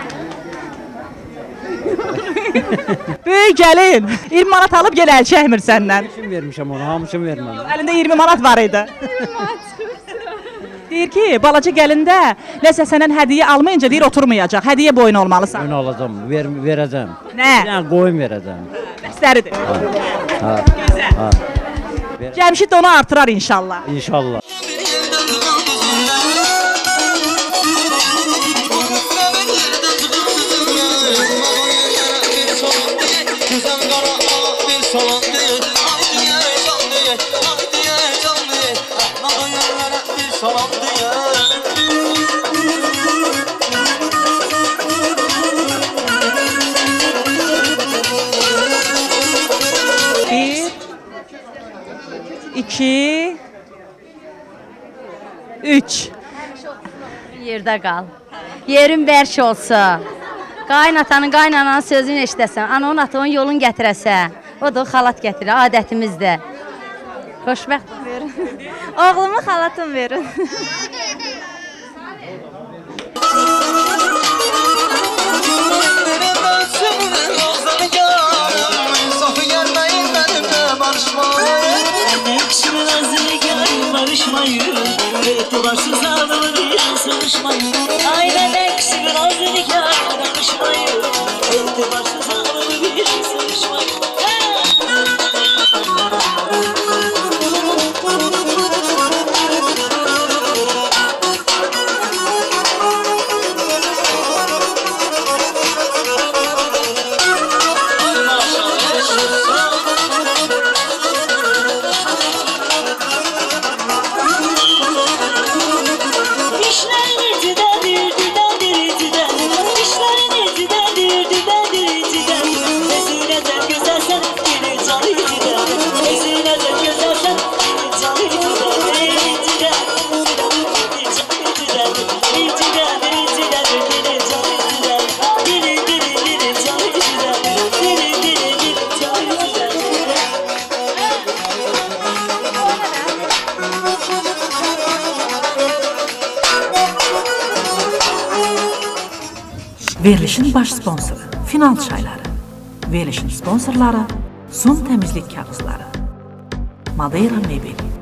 Speaker 9: Böyük gəlin, iyirmi manat alıb gəl əl çəkmir səndən.
Speaker 16: Hamısını vermişəm onu, hamısını verməm.
Speaker 9: Əlində iyirmi manat var idi. Deyir ki, balaca gəlində nəsə səndən hədiyyə almayınca deyir oturmayacaq. Hədiyyə boyun olmalısan.
Speaker 16: Boyun alacağım, ver, verəcəm.
Speaker 9: Nə?
Speaker 16: Yəni qoyun verəcəm.
Speaker 9: Bəsləridir.
Speaker 16: Ha. Ha.
Speaker 9: Cəmşid də onu artırar inşallah.
Speaker 16: İnşallah.
Speaker 9: Bir, iki, üç.
Speaker 15: Yerdə qal. Yerin bərk olsa. Qaynatanın, qaynananın sözünü eşidəsən. Ananın, atanın yolun gətirəsən. O da xalat gətirir, adətimizdir. Xoşbəxt verin. Oğlumu xalatım verin.
Speaker 8: Etibarsız adamı bir sarışmayın. Aynen eksi biraz zirikâr danışmayın. Etibarsız adamı bir sarışmayın.
Speaker 9: Verilişin baş sponsoru Final çayları. Verilişin sponsorları Sun təmizlik kağızları. Madeira mebeli.